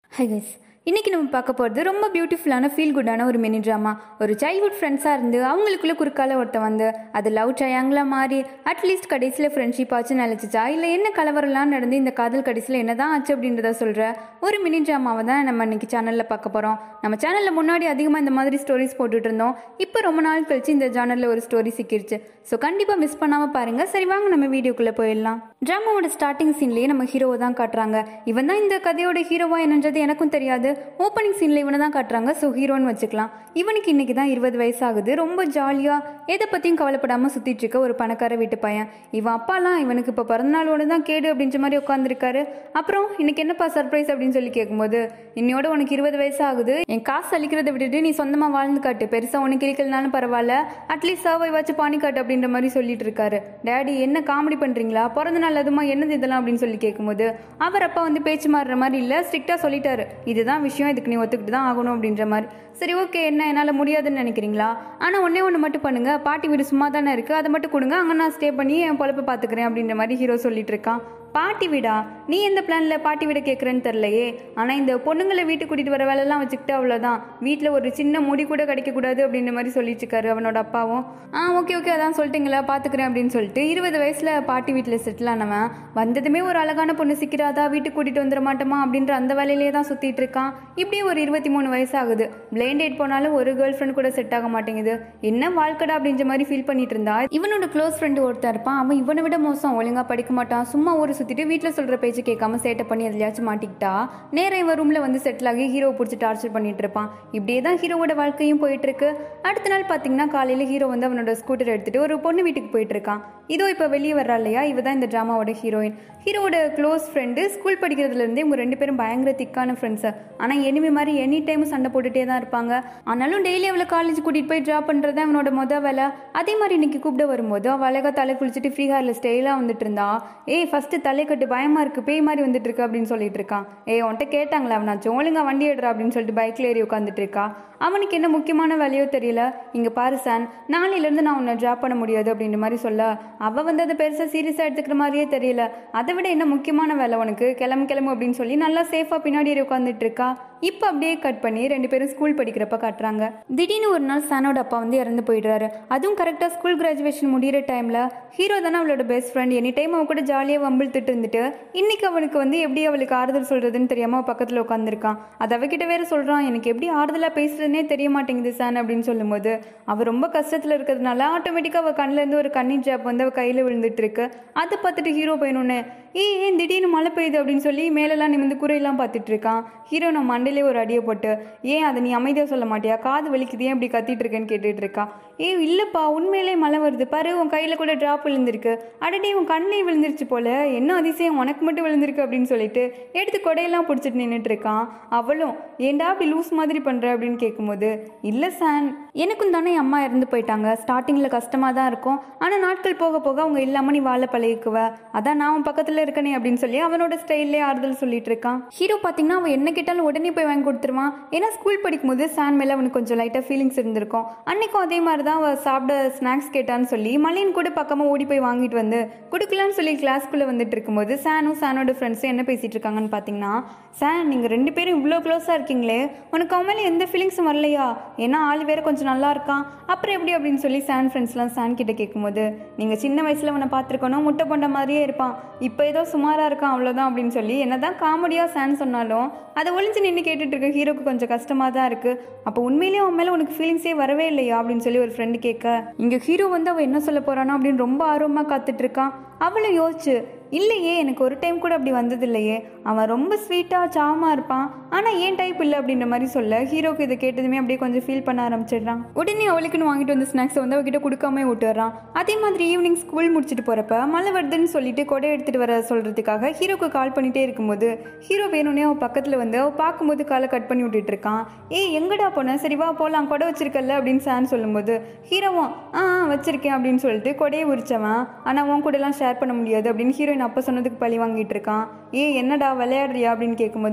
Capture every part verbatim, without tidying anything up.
Hi guys. இன்றைக்கி நம்ம பார்க்க போகிறது ரொம்ப பியூட்டிஃபுல்லான ஃபீல் குட்டான ஒரு மினி ட்ராமா. ஒரு சைல்ட்ஹுட் ஃப்ரெண்ட்ஸாக இருந்து அவங்களுக்குள்ளே குறுக்கால ஒருத்த வந்து அது லவ் ட்ரையாங்கிளாக மாறி அட்லீஸ்ட் கடைசியில் ஃப்ரெண்ட்ஷிப் ஆச்சு நினச்சிச்சா இல்லை என்ன கலவரம்லாம் நடந்து இந்த காதல் கடைசியில் என்ன தான் ஆச்சு அப்படின்றத சொல்கிற ஒரு மினி ட்ராமாவை தான் நம்ம இன்றைக்கி சேனலில் பார்க்க போகிறோம். நம்ம சேனலில் முன்னாடி அதிகமாக இந்த மாதிரி ஸ்டோரிஸ் போட்டுட்டு இருந்தோம். இப்போ ரொம்ப நாள் கழிச்சு இந்த சேனலில் ஒரு ஸ்டோரி சிக்கிருச்சு. ஸோ கண்டிப்பாக மிஸ் பண்ணாமல் பாருங்கள். சரி வாங்க நம்ம வீடியோக்குள்ளே போயிடலாம். ட்ராமாவோட ஸ்டார்டிங் சீன்லேயே நம்ம ஹீரோவை தான் காட்டுறாங்க. இவன் தான் இந்த கதையோட ஹீரோவா என்னன்றது எனக்கும் தெரியாது. ஓப்பனிங் சீனில் இவனை தான் காட்டுறாங்க. ஸோ ஹீரோன்னு வச்சுக்கலாம். இவனுக்கு இன்றைக்கி தான் இருபது வயசு ஆகுது. ரொம்ப ஜாலியாக எதை பற்றியும் கவலைப்படாமல் சுற்றிட்டு இருக்க ஒரு பணக்கார வீட்டு பையன். இவன் அப்பாலாம் இவனுக்கு இப்போ பிறந்தநாளோட தான் கேடு அப்படின்ற மாதிரி உட்காந்துருக்காரு. அப்புறம் இன்னைக்கு என்னப்பா சர்ப்ரைஸ் அப்படின்னு சொல்லி கேட்கும்போது, இன்னையோட உனக்கு இருபது வயசு ஆகுது, என் காசு அளிக்கிறத விட்டுட்டு நீ சொந்தமாக வாழ்ந்து காட்டு, பெருசாக உனக்கு இருக்கலனாலும் பரவாயில்ல, அட்லீஸ்ட் சர்வை வச்சு பானி காட்டு அப்படின்ற மாதிரி சொல்லிட்டு இருக்காரு. டேடி என்ன காமெடி பண்ணுறீங்களா, பிறந்த நாள் அதுமா என்னது இதெல்லாம் அப்படின்னு சொல்லி கேட்கும்போது அவர் அப்பா வந்து பேச்சு மாறுற மாதிரி இல்லை, ஸ்ட்ரிக்டாக சொல்லிட்டாரு, இதுதான் விஷயம், இதுக்கு நீ ஒத்துக்கிட்டு தான் ஆகணும் அப்படின்ற மாதிரி. சரி ஓகே, என்ன என்னால் முடியாதுன்னு நினைக்கிறீங்களா? ஆனால் ஒன்றே ஒன்று மட்டும் பண்ணுங்க, பாட்டி வீடு சும்மா தானே இருக்குது, அதை மட்டும் கொடுங்க, அங்கே நான் ஸ்டே பண்ணி என் பொழப்பை பார்த்துக்கிறேன் அப்படின்ற மாதிரி ஹீரோ சொல்லிட்டு இருக்கான். பாட்டி வீடா? நீ எந்த பிளானில் பாட்டி வீடை கேட்குறேன்னு தெரிலையே. ஆனால் இந்த பொண்ணுங்களை வீட்டுக்கு கூட்டிகிட்டு வர வேலைலாம் வச்சுக்கிட்டு அவ்வளோதான், வீட்டில் ஒரு சின்ன முடி கூட கிடைக்கக்கூடாது அப்படின்ற மாதிரி சொல்லிட்டு இருக்காரு அவனோட அப்பாவும். ஆ ஓகே ஓகே அதான் சொல்லிட்டீங்களா, பார்த்துக்கிறேன் அப்படின்னு சொல்லிட்டு இருபது வயசில் பாட்டி வீட்டில் செட்டில் ஆனவன் வந்ததுமே ஒரு அழகான பொண்ணு சிக்கிறாதா, வீட்டுக்கு கூட்டிகிட்டு வந்துட மாட்டோமா அப்படின்ற அந்த வேலையிலே தான் சுற்றிட்டு இருக்கான். இப்படியே ஒரு இருபத்தி மூணு வயசு ஆகுது. பிளைண்ட் டேட் போனாலும் ஒரு கேர்ள் ஃப்ரெண்ட் கூட செட் ஆக மாட்டேங்குது. என்ன வாழ்க்கடா அப்படின்ற மாதிரி ஃபீல் பண்ணிட்டு இருந்தா இவனோட க்ளோஸ் ஃப்ரெண்டு ஒருத்தர் இருப்பான். அவன் இவனை விட மோசம், ஒழுங்காக படிக்க மாட்டான், சும்மா ஒரு சுற்றிட்டு வீட்டில் சொல்கிற பேச்சு கேட்காம சேட்டை பண்ணி எதுலையாச்சும் மாட்டிக்கிட்டா நேரம் இவன் ரூமில் வந்து செட்டில் ஆகி ஹீரோ பிடிச்சி டார்ச்சர் பண்ணிட்டு இருப்பான். இப்படியே தான் ஹீரோவோட வாழ்க்கையும் போயிட்டு இருக்கு. அடுத்த நாள் பார்த்தீங்கன்னா காலையில் ஹீரோ வந்து அவனோட ஸ்கூட்டர் எடுத்துகிட்டு ஒரு பொண்ணு வீட்டுக்கு போயிட்டு இருக்கான். இதோ இப்போ வெளியே வர்றா இல்லையா, இவ தான் இந்த ட்ராமாவோட ஹீரோயின். ஹீரோவோட க்ளோஸ் ஃப்ரெண்டு ஸ்கூல் படிக்கிறதுலேருந்தே இவங்க ரெண்டு பேரும் பயங்கர திக்கான ஃப்ரெண்ட்ஸு. ஆனால் எனிமே மாதிரி எனி டைம் சண்டை போட்டுகிட்டே தான் இருப்பாங்க. ஆனாலும் டெய்லி அவளை காலேஜ் கூட்டிகிட்டு போய் ட்ராப் பண்ணுறது அவனோட மொதல் வேலை. அதே மாதிரி இன்னைக்கு கூப்பிட வரும்போது அவள் அழகாக தலை குளிச்சுட்டு ஃப்ரீ ஹேரில் ஸ்டைலாக வந்துட்டு இருந்தா. ஏய் ஃபஸ்ட்டு தலை கட்டு, பயமாக இருக்குது, பேய் மாதிரி வந்துட்டு இருக்கு அப்படின்னு சொல்லிட்டு இருக்கான். ஏய் உன்ட்ட கேட்டாங்களா அவனாச்சும், ஒழுங்கா வண்டி எடுறா அப்படின்னு சொல்லிட்டு பைக்கில் ஏறி உட்காந்துட்டு இருக்கா. அவனுக்கு என்ன முக்கியமான வேலையோ தெரியல. இங்கே பாரு சான், நாளையிலேருந்து நான் உன்னை ட்ராப் பண்ண முடியாது அப்படின்ற மாதிரி சொல்ல அவள் வந்து அதை பெருசாக சீரியஸாக எடுத்துக்கிற மாதிரியே தெரியல. அதை விட என்ன முக்கியமான வேலை உனக்கு, கிளம்பு கிளம்பு அப்படின்னு சொல்லி நல்லா சேஃபாக பின்னாடி ஏறி உட்காந்துட்டு இருக்கா. இப்போ அப்படியே கட் பண்ணி ரெண்டு பேரும் ஸ்கூல் படிக்கிறப்ப காட்டுறாங்க. திடீர்னு ஒரு நாள் சானோட அப்பா வந்து இறந்து போயிடுறாரு. அதுவும் கரெக்டாக ஸ்கூல் கிராஜுவேஷன் முடிகிற டைமில். ஹீரோ தானே அவளோட பெஸ்ட் ஃப்ரெண்ட், எனி டைம் அவன் கூட ஜாலியாக வம்பிழுத்துட்டு இருந்துட்டு இன்னைக்கு அவனுக்கு வந்து எப்படி அவளுக்கு ஆறுதல் சொல்கிறதுன்னு தெரியாமல் பக்கத்தில் உட்காந்துருக்கான். அது அவகிட்ட வேற சொல்கிறான், எனக்கு எப்படி ஆறுதலாக பேசுறதுனே தெரிய மாட்டேங்குது சான் அப்படின்னு சொல்லும்போது அவள் ரொம்ப கஷ்டத்தில் இருக்கிறதுனால ஆட்டோமேட்டிக்காக அவள் கண்ணிலேருந்து ஒரு கண்ணீர் ட்ராப் வந்து அவள் கையில் விழுந்துட்டு இருக்கு. அதை பார்த்துட்டு ஹீரோ பையனொன்னு ஏய் ஏன் திடீர்னு மழை பெய்யுது அப்படின்னு சொல்லி மேலெல்லாம் நிமிந்து கூரையெல்லாம் பார்த்துட்டு இருக்கான். ஹீரோ நம்ம மண்டையிலே ஒரு அடியை போட்டு, ஏன் அதை நீ அமைதியாக சொல்ல மாட்டியா, காது வலிக்குது, ஏன் இப்படி கத்திட்டு இருக்கேன்னு கேட்டுட்டு இருக்கா. ஏ இல்லைப்பா உண்மையிலே மழை வருது பாரு, உன் கையில் கூட ட்ராப் விழுந்திருக்கு, அடடே உன் கண்ணிலே விழுந்துருச்சு போல, என்ன அதிசயம் உனக்கு மட்டும் விழுந்திருக்கு அப்படின்னு சொல்லிட்டு எடுத்து கொடையெல்லாம் பிடிச்சிட்டு நின்றுட்டு இருக்கான். அவளும் ஏண்டா அப்படி லூஸ் மாதிரி பண்ணுற அப்படின்னு கேட்கும்போது, இல்லை சான் எனக்கும் தானே அம்மா இறந்து போயிட்டாங்க, ஸ்டார்டிங்கில் கஷ்டமாக தான் இருக்கும், ஆனால் நாட்கள் போக போக அவங்க இல்லாமல் நீ வாழ பழகிக்குவ, அதான் நான் அவன் பக்கத்தில் இருக்கனே அப்படின்னு சொல்லி அவனோட ஸ்டைல்லே ஆறுதல் சொல்லிட்டு இருக்கான். ஹீரோ பார்த்தீங்கன்னா அவன் என்ன கேட்டாலும் உடனே போய் வாங்கி கொடுத்துருவான். ஏன்னா ஸ்கூல் படிக்கும்போது சான் மேலே அவனுக்கு கொஞ்சம் லைட்டாக ஃபீலிங்ஸ் இருந்திருக்கும். அன்னைக்கும் அதே மாதிரி தான் அவள் சாப்பிட ஸ்நாக்ஸ் கேட்டான்னு சொல்லி மலையின் கூட பக்கமாக ஓடி போய் வாங்கிட்டு வந்து கொடுக்கலான்னு சொல்லி கிளாஸ்க்குள்ளே வந்துட்டு இருக்கும்போது சானும் சானோட ஃப்ரெண்ட்ஸும் என்ன பேசிட்டு இருக்காங்கன்னு பார்த்தீங்கன்னா, சான் நீங்கள் ரெண்டு பேரும் இவ்வளோ க்ளோஸாக இருக்கீங்களே, உனக்கு அவன் மேலே எந்த ஃபீலிங்ஸும் வரலையா, ஏன்னா ஆள் வேற கொஞ்சம் நல்லா இருக்கான், அப்புறம் எப்படி அப்படின்னு சொல்லி சான் ஃப்ரெண்ட்ஸ்லாம் சான் கிட்ட கேட்கும்போது, நீங்கள் சின்ன வயசில் அவனை பார்த்துருக்கணும், முட்டை போண்ட மாதிரியே இருப்பான், இப்போ ஏதோ சுமாராக இருக்கான் அவ்வளோதான் அப்படின்னு சொல்லி என்னதான் காமெடியாக சான் சொன்னாலும் அதை ஒளிஞ்சு நின்று கேட்டுட்டு இருக்க ஹீரோக்கு கொஞ்சம் கஷ்டமாக தான் இருக்குது. அப்போ உண்மையிலேயே அவன் மேலே உனக்கு ஃபீலிங்ஸே வரவே இல்லையா அப்படின்னு சொல்லி ஒரு ஃப்ரெண்டு கேட்க, இங்கே ஹீரோ வந்து அவள் என்ன சொல்ல போகிறானோ அப்படின்னு ரொம்ப ஆர்வமாக காத்துட்டு இருக்கான். அவளும் யோசிச்சு, இல்லையே எனக்கு ஒரு டைம் கூட அப்படி வந்தது இல்லையே, அவன் ரொம்ப ஸ்வீட்டாக சாமாக இருப்பான், ஆனால் ஏன் டைப் இல்லை அப்படின்ற மாதிரி சொல்ல ஹீரோக்கு இதை கேட்டதுமே அப்படியே கொஞ்சம் ஃபீல் பண்ண ஆரம்பிச்சிடுறான். உடனே அவளுக்குன்னு வாங்கிட்டு வந்து ஸ்நாக்ஸை வந்து அவகிட்ட கொடுக்காம விட்டுறான். அதே மாதிரி ஈவினிங் ஸ்கூல் முடிச்சுட்டு போகிறப்ப மழை வருதுன்னு சொல்லிட்டு கொடை எடுத்துகிட்டு வர சொல்கிறதுக்காக ஹீரோக்கு கால் பண்ணிகிட்டே இருக்கும்போது ஹீரோ வேணும்னே அவள் பக்கத்தில் வந்து அவள் பார்க்கும்போது காலை கட் பண்ணி விட்டுட்டு இருக்கான். ஏய் எங்கடா போன, சரி வா போகலாம், கொடை வச்சிருக்கல அப்படின்னு சான் சொல்லும்போது ஹீரோவும் ஆ வச்சிருக்கேன் அப்படின்னு சொல்லிட்டு கொடையை உரிச்சவன், ஆனால் உன் கூடலாம் ஷேர் பண்ண முடியாது அப்படின்னு ஹீரோயின் அப்போ சொன்னதுக்கு பழி வாங்கிட்டு இருக்கான். ஏ என்னடா விளையாடுறியா அப்படின்னு கேட்கும்போது,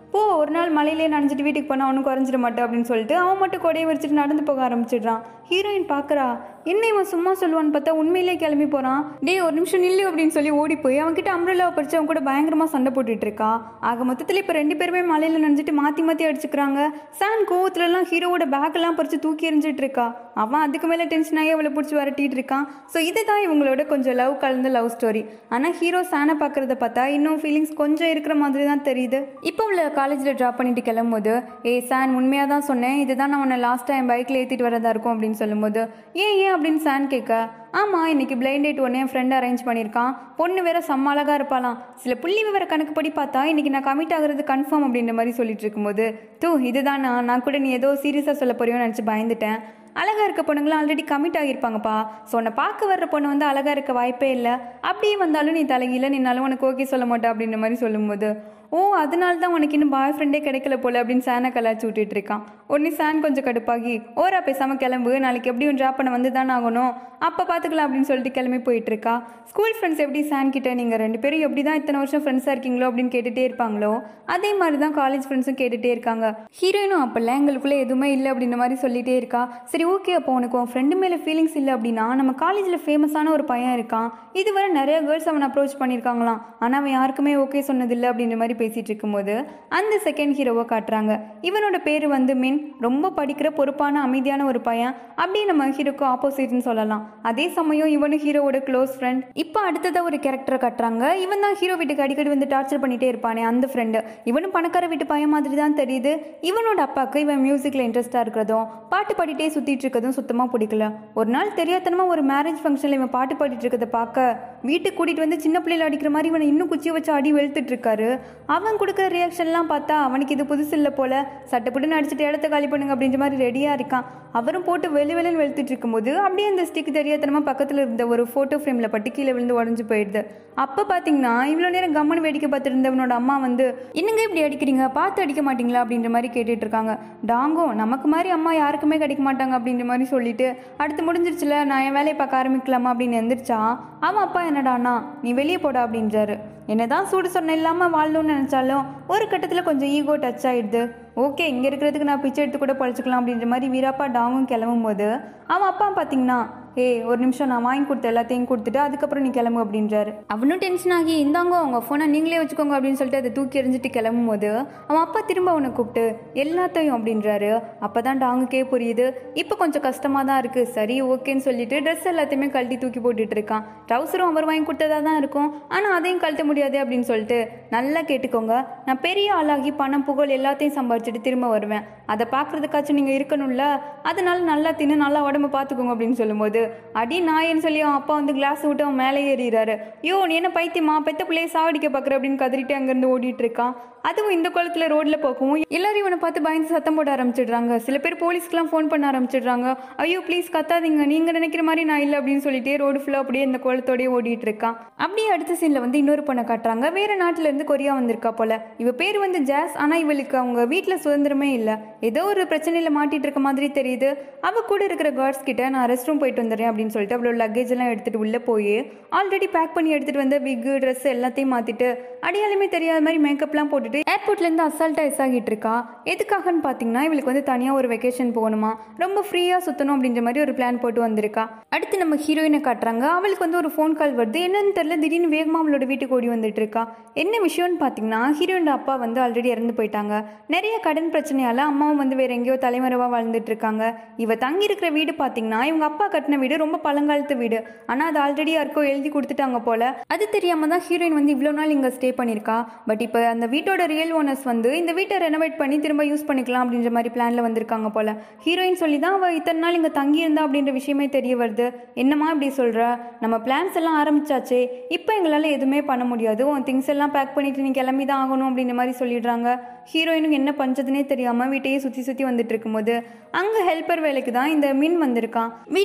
போ ஒரு நாள் மலையிலே நனைஞ்சிட்டு வீட்டுக்கு போனால் அவனும் குறைஞ்சிட மாட்டேன் அப்படின்னு சொல்லிட்டு அவன் மட்டும் கொடையை வச்சுட்டு நடந்து போக ஆரம்பிச்சிடுறான். ஹீரோயின் பார்க்குறா, என்ன இவன் சும்மா சொல்லுவான்னு பார்த்தா உண்மையிலே கிளம்பி போகிறான். டே ஒரு நிமிஷம் நில்லு அப்படின்னு சொல்லி ஓடி போய் அவன்கிட்ட அம்ரல்லாவை பறிச்சு அவன் கூட பயங்கரமாக சண்டை போட்டுட்டு இருக்கா. ஆக மொத்தத்தில் இப்போ ரெண்டு பேருமே மலையில் நினைஞ்சிட்டு மாற்றி மாற்றி அடிச்சுக்கிறாங்க. சான் கோவத்துலலாம் ஹீரோவோட பேக்கெல்லாம் பறிச்சு தூக்கி எறிஞ்சிட்டு இருக்கா. அவன் அதுக்கு மேலே டென்ஷன் ஆகி அவளை பிடிச்சி வரட்டிட்டு இருக்கான். ஸோ இதுதான் இவங்களோட கொஞ்சம் லவ் கலந்த லவ் ஸ்டோரி. ஆனால் ஹீரோ சானை பார்க்குறத பார்த்தா இன்னும் ஃபீலிங்ஸ் கொஞ்சம் இருக்கிற மாதிரி தான் தெரியுது. இப்போ அவளை காலேஜில் ட்ராப் பண்ணிட்டு கிளம்பும்போது, ஏ சான் உண்மையாக தான் சொன்னேன், இதுதான் நான் உன்னை லாஸ்ட் டைம் பைக்கில் ஏற்றிட்டு வரதா இருக்கும் அப்படின்னு சொல்லும்போது, ஏன் ஏன் அப்படின்னு சான் கேட்க, ஆமாம் இன்னைக்கு பிளைண்ட் டேட் ஒன்று என் ஃப்ரெண்ட் அரேஞ்ச் பண்ணியிருக்கான். பொண்ணு வேற செம்ம அழகாக இருப்பாளாம். சில புள்ளி விவர கணக்குப்படி பார்த்தா இன்னைக்கு நான் கமிட் ஆகிறது கன்ஃபார்ம் அப்படின்ற மாதிரி சொல்லிட்டு இருக்கும்போது, தூ இதுதானா, நான் கூட நீ ஏதோ சீரியஸாக சொல்ல போறியோன்னு நினச்சி பயந்துட்டேன். அழகாக இருக்க பொண்ணுங்களாம் ஆல்ரெடி கமிட் ஆகியிருப்பாங்கப்பா. ஸோ உன்னை பார்க்க வர்ற பொண்ணு வந்து அழகாக இருக்க வாய்ப்பே இல்லை. அப்படியே வந்தாலும் நீ தலைகீழ நின்னாலும் உனக்கு ஓகே சொல்ல மாட்டேன் அப்படின்ற மாதிரி சொல்லும்போது, ஓ அதனால தான் உனக்கு இன்னும் பாய் ஃப்ரெண்டே கிடைக்கல போல அப்படின்னு சானை கலாச்சி விட்டுட்டு இருக்கான். உடனே சான் கொஞ்சம் கடுப்பாகி, ஓரா பேசாமல் கிளம்பு, நாளைக்கு எப்படியும் ட்ராப் பண்ண வந்து தானே ஆகணும், அப்போ பார்த்துக்கலாம் அப்படின்னு சொல்லிட்டு கிளம்பி போயிட்டு இருக்கா. ஸ்கூல் ஃப்ரெண்ட்ஸ் எப்படி சான் கிட்ட நீங்கள் ரெண்டு பேரும் எப்படி தான் இத்தனை வருஷம் ஃப்ரெண்ட்ஸாக இருக்கீங்களோ அப்படின்னு கேட்டுகிட்டே இருப்பாங்களோ, அதே மாதிரி தான் காலேஜ் ஃப்ரெண்ட்ஸும் கேட்டுகிட்டே இருக்காங்க. ஹீரோயினும் அப்போல்லாம் எங்களுக்குள்ளே எதுவுமே இல்லை அப்படின்ற மாதிரி சொல்லிகிட்டே இருக்கா. சரி ஓகே, அப்போ உனக்கு உன் ஃப்ரெண்டு மேலே ஃபீலிங்ஸ் இல்லை அப்படின்னா, நம்ம காலேஜில் ஃபேமஸான ஒரு பையன் இருக்கான், இதுவரை நிறைய கேர்ள்ஸ் அவனை அப்ரோச் பண்ணியிருக்காங்களாம், ஆனால் அவன் யாருக்குமே ஓகே சொன்னதில்லை அப்படின்ற மாதிரி பேசிகிட்டு இருக்கும்போது அந்த செகண்ட் ஹீரோவை காட்டுறாங்க. இவனோட பேர் வந்து மின், ரொம்ப படிக்கிற பொறுப்பான அமைதியான ஒரு பையன். அப்படியே நம்ம ஹீரோக்கு ஆப்போசிட்னு சொல்லலாம். அதே சமயம் இவனு ஹீரோவோட க்ளோஸ் ஃப்ரெண்ட். இப்போ அடுத்ததாக ஒரு கேரக்டரை காட்டுறாங்க. இவன் தான் ஹீரோ வீட்டுக்கு அடிக்கடி வந்து டார்ச்சர் பண்ணிட்டே இருப்பானே அந்த ஃப்ரெண்டு. இவனும் பணக்கார வீட்டு பையன் மாதிரி தான் தெரியுது. இவனோட அப்பாவுக்கு இவன் மியூசிக்கில் இன்ட்ரெஸ்டாக இருக்கிறதும் பாட்டு பாடிட்டே சுற்றிட்டு இருக்கிறதும் சுத்தமாக பிடிக்கல. ஒரு நாள் தெரியாதனமாக ஒரு மேரேஜ் ஃபங்க்ஷனில் இவன் பாட்டு பாடிட்டு இருக்கிறத பார்க்க வீட்டுக்கு கூட்டிகிட்டு வந்து சின்ன பிள்ளைல அடிக்கிற மாதிரி இவனை இன்னும் குச்சி வச்சு அடி வெளுத்துட்டு இருக்காரு. அவன் கொடுக்குற ரியாக்ஷன்லாம் பார்த்தா அவனுக்கு இது புதுசு இல்லை போல. சட்டப்பட்டு அடிச்சுட்டு இடத்த காலி பண்ணுங்க அப்படின்ற மாதிரி ரெடியாக இருக்கான். அவரும் போட்டு வெளி வெளின்னு வெளுத்துட்டு இருக்கும்போது அப்படியே அந்த ஸ்டிக் தெரியாதனமா பக்கத்தில் இருந்த ஒரு ஃபோட்டோ ஃப்ரேமில் பட்டு கீழே விழுந்து உடஞ்சி போயிடுது. அப்போ பார்த்தீங்கன்னா இவ்வளோ நேரம் கம்மன் வேடிக்கை பார்த்துட்டு இருந்தவனோட அம்மா வந்து, என்னங்க இப்படி அடிக்கிறீங்க, பார்த்து அடிக்க மாட்டீங்களா அப்படின்ற மாதிரி கேட்டுட்டு இருக்காங்க. டாங்கோ நமக்கு மாதிரி அம்மா யாருக்குமே கிடைக்க மாட்டாங்க அப்படின்ற மாதிரி சொல்லிட்டு, அடுத்து முடிஞ்சிருச்சுல நான் என் வேலையை பார்க்க ஆரம்பிக்கலாமா அப்படின்னு எந்திரிச்சா, அவன் அப்பா என்னடானா நீ வெளியே போடா அப்படின்றாரு. என்னதான் சூடு சொன்ன இல்லாமல் வாழணும்னு நினச்சாலும் ஒரு கட்டத்தில் கொஞ்சம் ஈகோ டச் ஆகிடுது. ஓகே இங்கே இருக்கிறதுக்கு நான் பிச்சை எடுத்து கூட பழிச்சிக்கலாம் அப்படின்ற மாதிரி வீராப்பா டாங்கும் கிளம்பும் போது அவன் அப்பா பார்த்தீங்கன்னா, ஏ ஒரு நிமிஷம் நான் வாங்கி கொடுத்த எல்லாத்தையும் கொடுத்துட்டு அதுக்கப்புறம் நீ கிளம்பு அப்படின்றாரு. அவனும் டென்ஷன் ஆகி, இந்தாங்க அவங்க ஃபோனை நீங்களே வச்சுக்கோங்க அப்படின்னு சொல்லிட்டு அதை தூக்கி எறிஞ்சிட்டு கிளம்பும் போது அவன் அப்பா திரும்ப அவனை கூப்பிட்டு எல்லாத்தையும் அப்படின்றாரு. அப்போ தான் டாங்குக்கே புரியுது இப்போ கொஞ்சம் கஷ்டமாக தான் இருக்குது. சரி ஓகேன்னு சொல்லிட்டு ட்ரெஸ் எல்லாத்தையுமே கழட்டி தூக்கி போட்டுட்டு இருக்கான். ட்ரௌசரும் அவர் வாங்கி கொடுத்ததாக தான் இருக்கும், ஆனால் அதையும் கழட்ட முடியாது அப்படின்னு சொல்லிட்டு, நல்லா கேட்டுக்கோங்க, நான் பெரிய ஆளாகி பணம் புகழ் எல்லாத்தையும் சம்பாதிச்சுட்டு திரும்ப வருவேன், அதை பார்க்குறதுக்காச்சும் நீங்கள் இருக்கணும்ல, அதனால நல்லா தின்னு நல்லா உடம்பு பார்த்துக்கோங்க அப்படின்னு சொல்லும்போது, அடி நாயன்னு சொல்லி அவன் அப்பா வந்து கிளாஸ் விட்டு அவன் மேலே ஏறிறாரு. யோ நீ என்ன பைத்தியமா, பெத்த பிள்ளையை சாவடிக்க பார்க்குற அப்படின்னு கதறிட்டு அங்கேருந்து ஓடிட்டு இருக்கான். அதுவும் இந்த குளத்துல ரோட்ல போகவும் எல்லாரும் இவனை பார்த்து பயந்து சத்தம் போட ஆரம்பிச்சிடுறாங்க. சில பேர் போலீஸ்க்குலாம் ஃபோன் பண்ண ஆரம்பிச்சிடுறாங்க. ஐயோ ப்ளீஸ் கத்தாதீங்க, நீங்க நினைக்கிற மாதிரி நான் இல்லை அப்படின்னு சொல்லிட்டு ரோடு ஃபுல்லாக அப்படியே இந்த குளத்தோடய ஓடிட்டு இருக்கான். அப்படியே அடுத்த சீன்ல வந்து இன்னொரு பொண்ணை காட்டுறாங்க. வேற நாட்டுல இருந்து கொரியா வந்திருக்கா போல. இவ பேர் வந்து ஜாஸ். ஆனா இவளுக்கு அவங்க வீட்டுல சுதந்திரமே இல்லை, ஏதோ ஒரு பிரச்சனையில மாட்டிட்டு இருக்க மாதிரி தெரியுது. அவ கூட இருக்கிற கார்ட்ஸ் கிட்ட நான் ரெஸ்ட் ரூம் போயிட்டு வந்துடுறேன் அப்படின்னு சொல்லிட்டு அவளோட லக்கேஜ் எல்லாம் எடுத்துட்டு உள்ள போய் ஆல்ரெடி பேக் பண்ணி எடுத்துட்டு வந்த விக் ட்ரெஸ் எல்லாத்தையும் மாத்திட்டு அடையாளமே தெரியாத மாதிரி மேக்கப்லாம் போட்டு ஏர்போர்ட்லேருந்து அசால்ட்டாக எஸ் ஆகிட்டு இருக்கா. எதுக்காகன்னு பார்த்தீங்கன்னா இவளுக்கு வந்து தனியாக ஒரு வெக்கேஷன் போகணுமா, ரொம்ப ஃப்ரீயாக சுற்றணும் அப்படின்ற மாதிரி ஒரு பிளான் போட்டு வந்திருக்கா. அடுத்து நம்ம ஹீரோயினை காட்டுறாங்க. அவளுக்கு வந்து ஒரு ஃபோன் கால் வருது. என்னன்னு தெரியல, திடீர்னு வேகமாக அவளோட வீட்டுக்கு ஓடி வந்துட்டு இருக்கா. என்ன விஷயம்னு பார்த்தீங்கன்னா ஹீரோயினோட அப்பா வந்து ஆல்ரெடி இறந்து போயிட்டாங்க. நிறைய கடன் பிரச்சனையால் அம்மாவும் வந்து வேற எங்கேயோ தலைமறைவாக வாழ்ந்துட்டு இருக்காங்க. இவ தங்கி இருக்கிற வீடு பார்த்தீங்கன்னா இவங்க அப்பா கட்டின வீடு, ரொம்ப பழங்காலத்து வீடு. ஆனால் அது ஆல்ரெடி யாருக்கோ எழுதி கொடுத்துட்டாங்க போல. அது தெரியாம தான் ஹீரோயின் வந்து இவ்வளோ நாள் இங்கே ஸ்டே பண்ணியிருக்கா. பட் இப்போ அந்த வீட்டோட ரியல் ஓனர்ஸ் வந்து இந்த வீட்டை ரெனோவேட் பண்ணி திரும்ப யூஸ் பண்ணிக்கலாம் அப்படின்ற மாதிரி பிளான்ல வந்திருக்காங்க போல. ஹீரோயின் சொல்லி தான் அவள் இத்தனை நாள் இங்கே தங்கி இருந்தா அப்படின்ற விஷயமே தெரிய வருது. என்னமா இப்படி சொல்ற, நம்ம பிளான்ஸ் எல்லாம் ஆரம்பிச்சாச்சே, இப்போ எங்களால் எதுவுமே பண்ண முடியாது, உன் திங்ஸ் எல்லாம் பேக் பண்ணிட்டு நீ கிளம்பி தான் ஆகணும் அப்படின்ற மாதிரி சொல்லிடுறாங்க. ஹீரோயினுக்கு என்ன பஞ்சதுனே தெரியாம வீட்டையே சுற்றி சுற்றி வந்துட்டு இருக்கும்போது அங்கே ஹெல்ப்பர் வேலைக்கு தான் இந்த மின் வந்திருக்கான். வீட்டில் இருக்க திங்ஸ்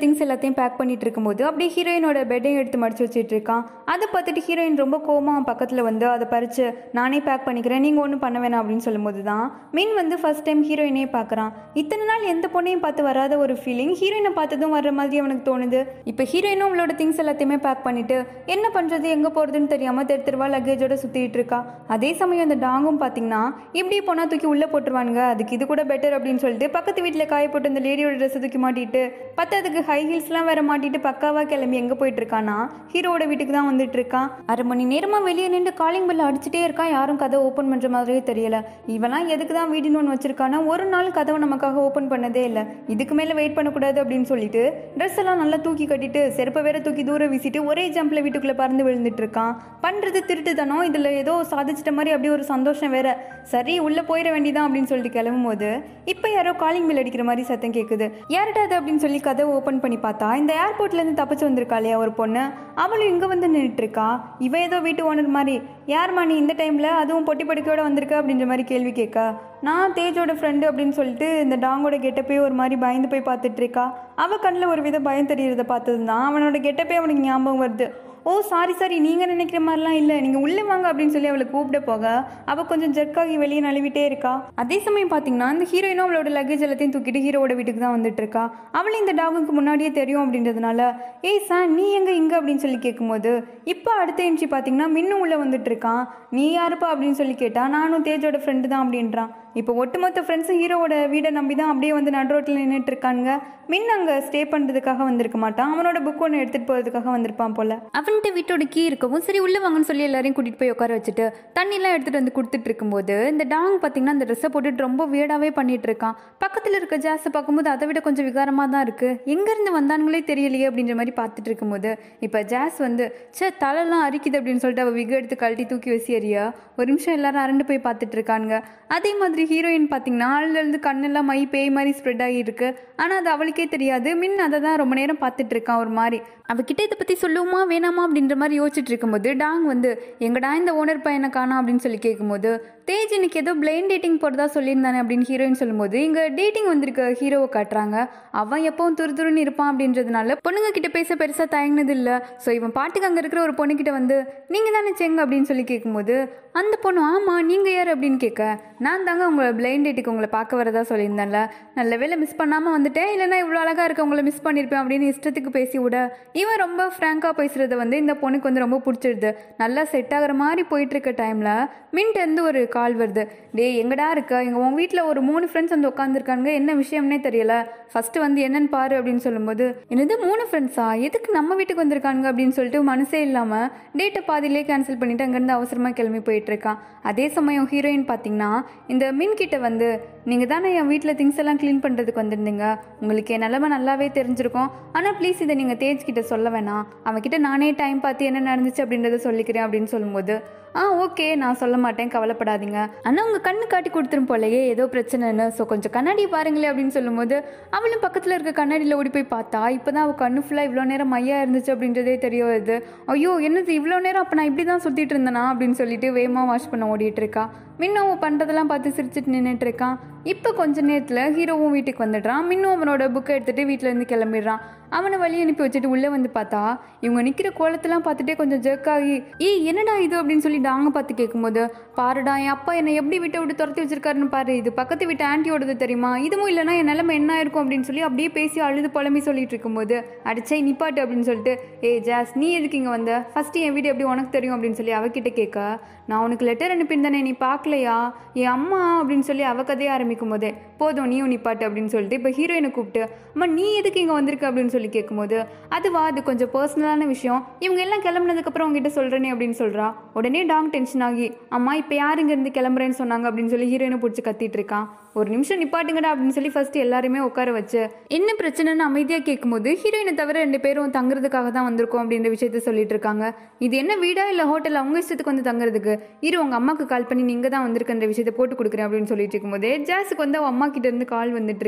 திங்ஸ் எல்லாத்தையும் பேக் பண்ணிட்டு இருக்கும்போது அப்படியே ஹீரோயினோட பெட்டையும் எடுத்து மடிச்சு வச்சுட்டு இருக்கான். அதை பார்த்துட்டு ஹீரோயின் ரொம்ப கோமா பக்கத்தில் வந்து அதை பறிச்சு நானே பேக் பண்ணிக்கிறேன், நீங்கள் ஒன்றும் பண்ண வேணாம் அப்படின்னு சொல்லும்போது தான் மின் வந்து ஃபர்ஸ்ட் டைம் ஹீரோயினே பார்க்குறான். இத்தனை நாள் எந்த பொண்ணையும் பார்த்து வராத ஒரு ஃபீலிங் ஹீரோயினை பார்த்ததும் வர்ற மாதிரி அவனுக்கு தோணுது. இப்போ ஹீரோயினும் அவளோட திங்ஸ் எல்லாத்தையுமே பேக் பண்ணிட்டு என்ன பண்ணுறது எங்கே போகிறதுன்னு தெரியாமல் தெரு தெருவா லக்கேஜோட சுற்றிட்டு இருக்கா. அதே சமயம் அந்த டாங்கும் பார்த்தீங்கன்னா இப்படி போனால் தூக்கி உள்ளே போட்டுருவானுங்க, அதுக்கு இது கூட பெட்டர் அப்படின்னு சொல்லிட்டு பக்கத்து வீட்டில் காய போட்டு அந்த லேடியோட ட்ரெஸ் தூக்கி மாட்டிட்டு பத்தாவதுக்கு ஹை ஹீல்ஸ்லாம் வேற மாட்டிட்டு பக்காவாக கிளம்பி எங்கே போயிட்டு இருக்கானா ஹீரோட வீட்டுக்கு தான் வந்துட்டு இருக்கான். அரை மணி நேரமாக வெளியே நின்று காலிங் பெல் அடிச்சுட்டே இருக்கான், யாரும் கதை ஓப்பன் பண்ணுற மாதிரியே தெரியல. இவெல்லாம் எதுக்கு தான் வீடுன்னு ஒன்று வச்சிருக்கானா, ஒரு நாள் கதவை நமக்காக ஓப்பன் பண்ணதே இல்லை, இதுக்கு மேலே வெயிட் பண்ணக்கூடாது அப்படின்னு சொல்லிட்டு ட்ரெஸ் எல்லாம் நல்லா தூக்கி கட்டிட்டு செருப்பை வேற தூக்கி தூரம் வீசிட்டு ஒரே ஜம்பில் வீட்டுக்குள்ளே பறந்து விழுந்துட்டு இருக்கான். பண்ணுறது திருட்டு தானோ, இதில் ஏதோ சாதிச்சிட்ட மாதிரி அப்படியே ஒரு சந்தோஷம் வேற. சரி உள்ளே போயிட வேண்டியதான் அப்படின்னு சொல்லிட்டு கிளம்பும் போது இப்போ யாரோ காலிங் பெல் அடிக்கிற மாதிரி சத்தம் கேட்குது. யார்கிட்ட அது அப்படின்னு சொல்லி கதவை ஓப்பன் பண்ணி பார்த்தா இந்த ஏர்போர்ட்லேருந்து தப்பிச்சு வந்திருக்காளே ஒரு பொண்ணு, அவளும் இங்கே வந்து நின்றுட்டு இருக்கா. இவ ஏதோ வீட்டு ஓனர் மாதிரி, யார்மா நீ இந்த டைமில் அதுவும் பொட்டி படுக்கையோட வந்திருக்க அப்படின்ற மாதிரி கேள்வி கேட்கா. நான் தேஜோட ஃப்ரெண்டு அப்படின்னு சொல்லிட்டு இந்த டாங்கோட கெட்டப்பே ஒரு மாதிரி பயந்து போய் பார்த்துட்டு இருக்கா. அவள் கண்ணில் ஒரு வித பயம் தெரியறத பார்த்தது தான் அவனோட கெட்டப்பே அவனுக்கு ஞாபகம் வருது. ஓ சாரி சாரி நீங்கள் நினைக்கிற மாதிரிலாம் இல்லை, நீங்கள் உள்ளே வாங்க அப்படின்னு சொல்லி அவளை கூப்பிட போக அவள் கொஞ்சம் ஜெர்க்காகி வெளியே நழுவிட்டே இருக்கா. அதே சமயம் பார்த்தீங்கன்னா இந்த ஹீரோயினும் அவளோட லக்கேஜ் எல்லாத்தையும் தூக்கிட்டு ஹீரோட வீட்டுக்கு தான் வந்துட்டு இருக்கா. அவளும் இந்த டாகுக்கு முன்னாடியே தெரியும் அப்படின்றதுனால ஏய் சார் நீ எங்கே இங்கே அப்படின்னு சொல்லி கேட்கும்போது இப்போ அடுத்த என்ட்ரி பார்த்தீங்கன்னா மின்னும் உள்ளே வந்துட்டு இருக்கான். நீ யாருப்பா அப்படின்னு சொல்லி கேட்டா நானும் தேஜோட ஃப்ரெண்டு தான் அப்படின்றான். இப்போ ஒட்டுமொத்த ஃப்ரெண்ட்ஸும் ஹீரோவோட வீடை நம்பி தான் அப்படியே வந்து நடுரோட்டில் நின்றுட்டு இருக்காங்க. மின் அங்கே ஸ்டே பண்ணுறதுக்காக வந்திருக்க மாட்டான், அவனோட புக் ஒன்று எடுத்துகிட்டு போகிறதுக்காக வந்திருப்பான் போல. அவன்கிட்ட வீட்டோட கீ இருக்கவும் சரி உள்ளே வாங்கன்னு சொல்லி எல்லாரையும் கூட்டிகிட்டு போய் உட்கார வச்சுட்டு தண்ணிலாம் எடுத்துகிட்டு வந்து கொடுத்துட்டு இருக்கும்போது இந்த டாங் பார்த்தீங்கன்னா அந்த ட்ரெஸ்ஸை போட்டுட்டு ரொம்ப வியர்டாகவே பண்ணிட்டு இருக்கான். பக்கத்தில் இருக்க ஜாஸை பார்க்கும்போது அதை விட கொஞ்சம் விகாரமாக தான் இருக்குது, எங்கேருந்து வந்தானுங்களே தெரியலையே அப்படின்ற மாதிரி பார்த்துட்டு இருக்கும்போது இப்போ ஜாஸ் வந்து சே தலைலாம் அரிக்குது அப்படின்னு சொல்லிட்டு அவள் விக எடுத்து கழட்டி தூக்கி வசி எறியா. ஒரு நிமிஷம் எல்லாரும் அரண்டு போய் பார்த்துட்டு இருக்காங்க. அதே மாதிரி ஹீரோயின் பார்த்தீங்கன்னா ஆள்லேருந்து கண்ணெல்லாம் மை பேய் மாதிரி ஸ்ப்ரெட் ஆகியிருக்கு, ஆனால் அது அவளுக்கே தெரியாது. மின் அதை தான் ரொம்ப நேரம் பார்த்துட்டு இருக்கான். ஒரு மாதிரி அவகிட்ட இதை பற்றி சொல்லுவோமா வேணாமா அப்படின்ற மாதிரி யோசிச்சுட்டு இருக்கும்போது டாங் வந்து எங்கடா இந்த ஓனர் பையனை காணா அப்படின்னு சொல்லி கேட்கும்போது தேஜ் இன்னைக்கு ஏதோ பிளைண்ட் டேட்டிங் போகிறதா சொல்லியிருந்தானே அப்படின்னு ஹீரோயின் சொல்லும்போது இங்கே டேட்டிங் வந்திருக்க ஹீரோவை காட்டுறாங்க. அவன் எப்பவும் துரு துருன்னு இருப்பான் அப்படின்றதுனால பொண்ணுங்க கிட்ட பேச பெருசாக தயங்கினது இல்லை. ஸோ இவன் பாட்டுக்கு அங்கே இருக்கிற ஒரு பொண்ணுக்கிட்ட வந்து நீங்கள் தானே செங்க அப்படின்னு சொல்லி கேட்கும்போது அந்த பொண்ணு ஆமாம் நீங்கள் யார் அப்படின்னு கேட்க நான் தாங்க உங்களை பிளைண்ட் டேட்டுக்கு உங்களை பார்க்க வரதா சொல்லியிருந்தேன்ல, நல்ல வேலை மிஸ் பண்ணாமல் வந்துட்டேன், இல்லைனா இவ்வளோ அழகாக இருக்க உங்களை மிஸ் பண்ணியிருப்பேன் அப்படின்னு இஷ்டத்துக்கு பேசி விட இவன் ரொம்ப ஃப்ராங்காக பேசுகிறத வந்து இந்த பொண்ணுக்கு வந்து ரொம்ப பிடிச்சிருது. நல்லா செட் ஆகிற மாதிரி போயிட்டுருக்க டைமில் மின்ட்டேருந்து ஒரு கால் வருது. டே எங்கடா இருக்க, எங்கள் உன் வீட்டில் ஒரு மூணு ஃப்ரெண்ட்ஸ் வந்து உட்காந்துருக்காங்க, என்ன விஷயம்னே தெரியல, ஃபஸ்ட்டு வந்து என்னன்னு பாரு அப்படின்னு சொல்லும்போது என்னது மூணு ஃப்ரெண்ட்ஸா, எதுக்கு நம்ம வீட்டுக்கு வந்திருக்காங்க அப்படின்னு சொல்லிட்டு மனசே இல்லாமல் டேட்டை பாதியிலே கேன்சல் பண்ணிவிட்டு அங்கேருந்து அவசரமாக கிளம்பி போயிட்டுருக்கான். அதே சமயம் ஹீரோயின் பார்த்தீங்கன்னா இந்த மின் கிட்ட வந்து நீங்கள் தானே என் வீட்டில் திங்ஸ் எல்லாம் க்ளீன் பண்ணுறதுக்கு வந்திருந்தீங்க, உங்களுக்கு என் நிலமை நல்லாவே தெரிஞ்சிருக்கும், ஆனால் ப்ளீஸ் இதை நீங்கள் தேஜ் கிட்ட சொல்ல வேணாம், அவன்கிட்ட நானே டைம் பார்த்து என்ன நடந்துச்சு அப்படின்றத சொல்லிக்கிறேன் அப்படின்னு சொல்லும்போது ஆ ஓகே நான் சொல்ல மாட்டேன் கவலைப்படாதீங்க, ஆனால் உங்கள் கண்ணு காட்டி கொடுத்துரும் போலையே ஏதோ பிரச்சனைன்னு, ஸோ கொஞ்சம் கண்ணாடி பாருங்களே அப்படின்னு சொல்லும்போது அவளும் பக்கத்தில் இருக்க கண்ணாடியில் ஓடி போய் பார்த்தா இப்போ தான் அவள் கண்ணு ஃபுல்லாக இவ்வளோ நேரம் மையாக இருந்துச்சு அப்படின்றதே தெரிய வருது. ஐயோ என்னது இவ்வளோ நேரம் அப்போ நான் இப்படி தான் சுற்றிட்டு இருந்தேனா அப்படின்னு சொல்லிட்டு வேகமாக வாஷ் பண்ண ஓடிட்டு இருக்கா. மின்னும் அவன் பண்ணுறதெல்லாம் பார்த்து சிரிச்சிட்டு நின்றுட்டு இருக்கான். இப்போ கொஞ்ச நேரத்தில் ஹீரோவும் வீட்டுக்கு வந்துடுறான். மின்னும் அவனோட புக்கை எடுத்துகிட்டு வீட்டிலேருந்து கிளம்பிடுறான். அவனை வழி அனுப்பி வச்சுட்டு உள்ளே வந்து பார்த்தா இவங்க நிற்கிற கோலத்தெல்லாம் பார்த்துட்டே கொஞ்சம் ஜெர்க்காகி ஏய் என்னடா இது அப்படின்னு சொல்லி டாங்க பார்த்து கேட்கும்போது பாருடா என் அப்பா என்னை எப்படி விட்டு விட்டு துரத்தி வச்சிருக்காருன்னு பாரு, இது பக்கத்து வீட்டு ஆன்ட்டியோடது தெரியுமா, இதுவும் இல்லைனா என் நிலைமை என்ன இருக்கும் அப்படின்னு சொல்லி அப்படியே பேசி அழுது புலம்பி சொல்லிட்டு இருக்கும்போது அடிச்சே நிப்பாட்டு அப்படின்னு சொல்லிட்டு ஏ ஜாஸ் நீ எதுக்கு இங்கே வந்த, ஃபஸ்ட்டு என் வீடு எப்படி உனக்கு தெரியும் அப்படின்னு சொல்லி அவகிட்ட கேட்க நான் உனக்கு லெட்டர் அனுப்பியிருந்தேனே நீ பார்க்கலையா, என் அம்மா அப்படின்னு சொல்லி அவ கதையை ஆரம்பிக்கும் போதே போதும் நீயும் நிப்பாட்டு அப்படின்னு சொல்லிட்டு இப்போ ஹீரோயினை கூப்பிட்டு அம்மா நீ எதுக்கு இங்கே வந்திருக்க அப்படின்னு சொல்லி கேட்கும்போது அதுவா அது கொஞ்சம் பர்சனலான விஷயம், இவங்க எல்லாம் கிளம்புனதுக்கப்புறம் உங்ககிட்ட சொல்கிறேனே அப்படின்னு சொல்கிறா. உடனே டாங் டென்ஷன் ஆகி அம்மா இப்போ யார் இங்கேருந்து கிளம்புறேன்னு சொன்னாங்க அப்படின்னு சொல்லி ஹீரோயினை பிடிச்சி கத்திட்டு இருக்கான். ஒரு நிமிஷம் நிப்பாட்டுங்கடா அப்படின்னு சொல்லி ஃபர்ஸ்ட் எல்லாருமே உட்கார வச்சு என்ன பிரச்சனைன்னு அமைதியாக கேட்கும்போது ஹீரோயினை தவிர ரெண்டு பேரும் தங்குறதுக்காக தான் வந்திருக்கோம் அப்படின்ற விஷயத்த சொல்லிட்டு இருக்காங்க. இது என்ன வீடா இல்லை ஹோட்டல், அவங்க இஷ்டத்துக்கு வந்து தங்குறதுக்கு, இரு உங்க அம்மாவுக்கு கால் பண்ணி நீங்க தான் வந்திருக்கின்ற விஷயத்த போட்டு கொடுக்குறேன் அப்படின்னு சொல்லிட்டு இருக்கும்போது ஜாஸுக்கு வந்து அவன் அம்மா கிட்ட இருந்து கால் வந்துட்டு இருக்கு.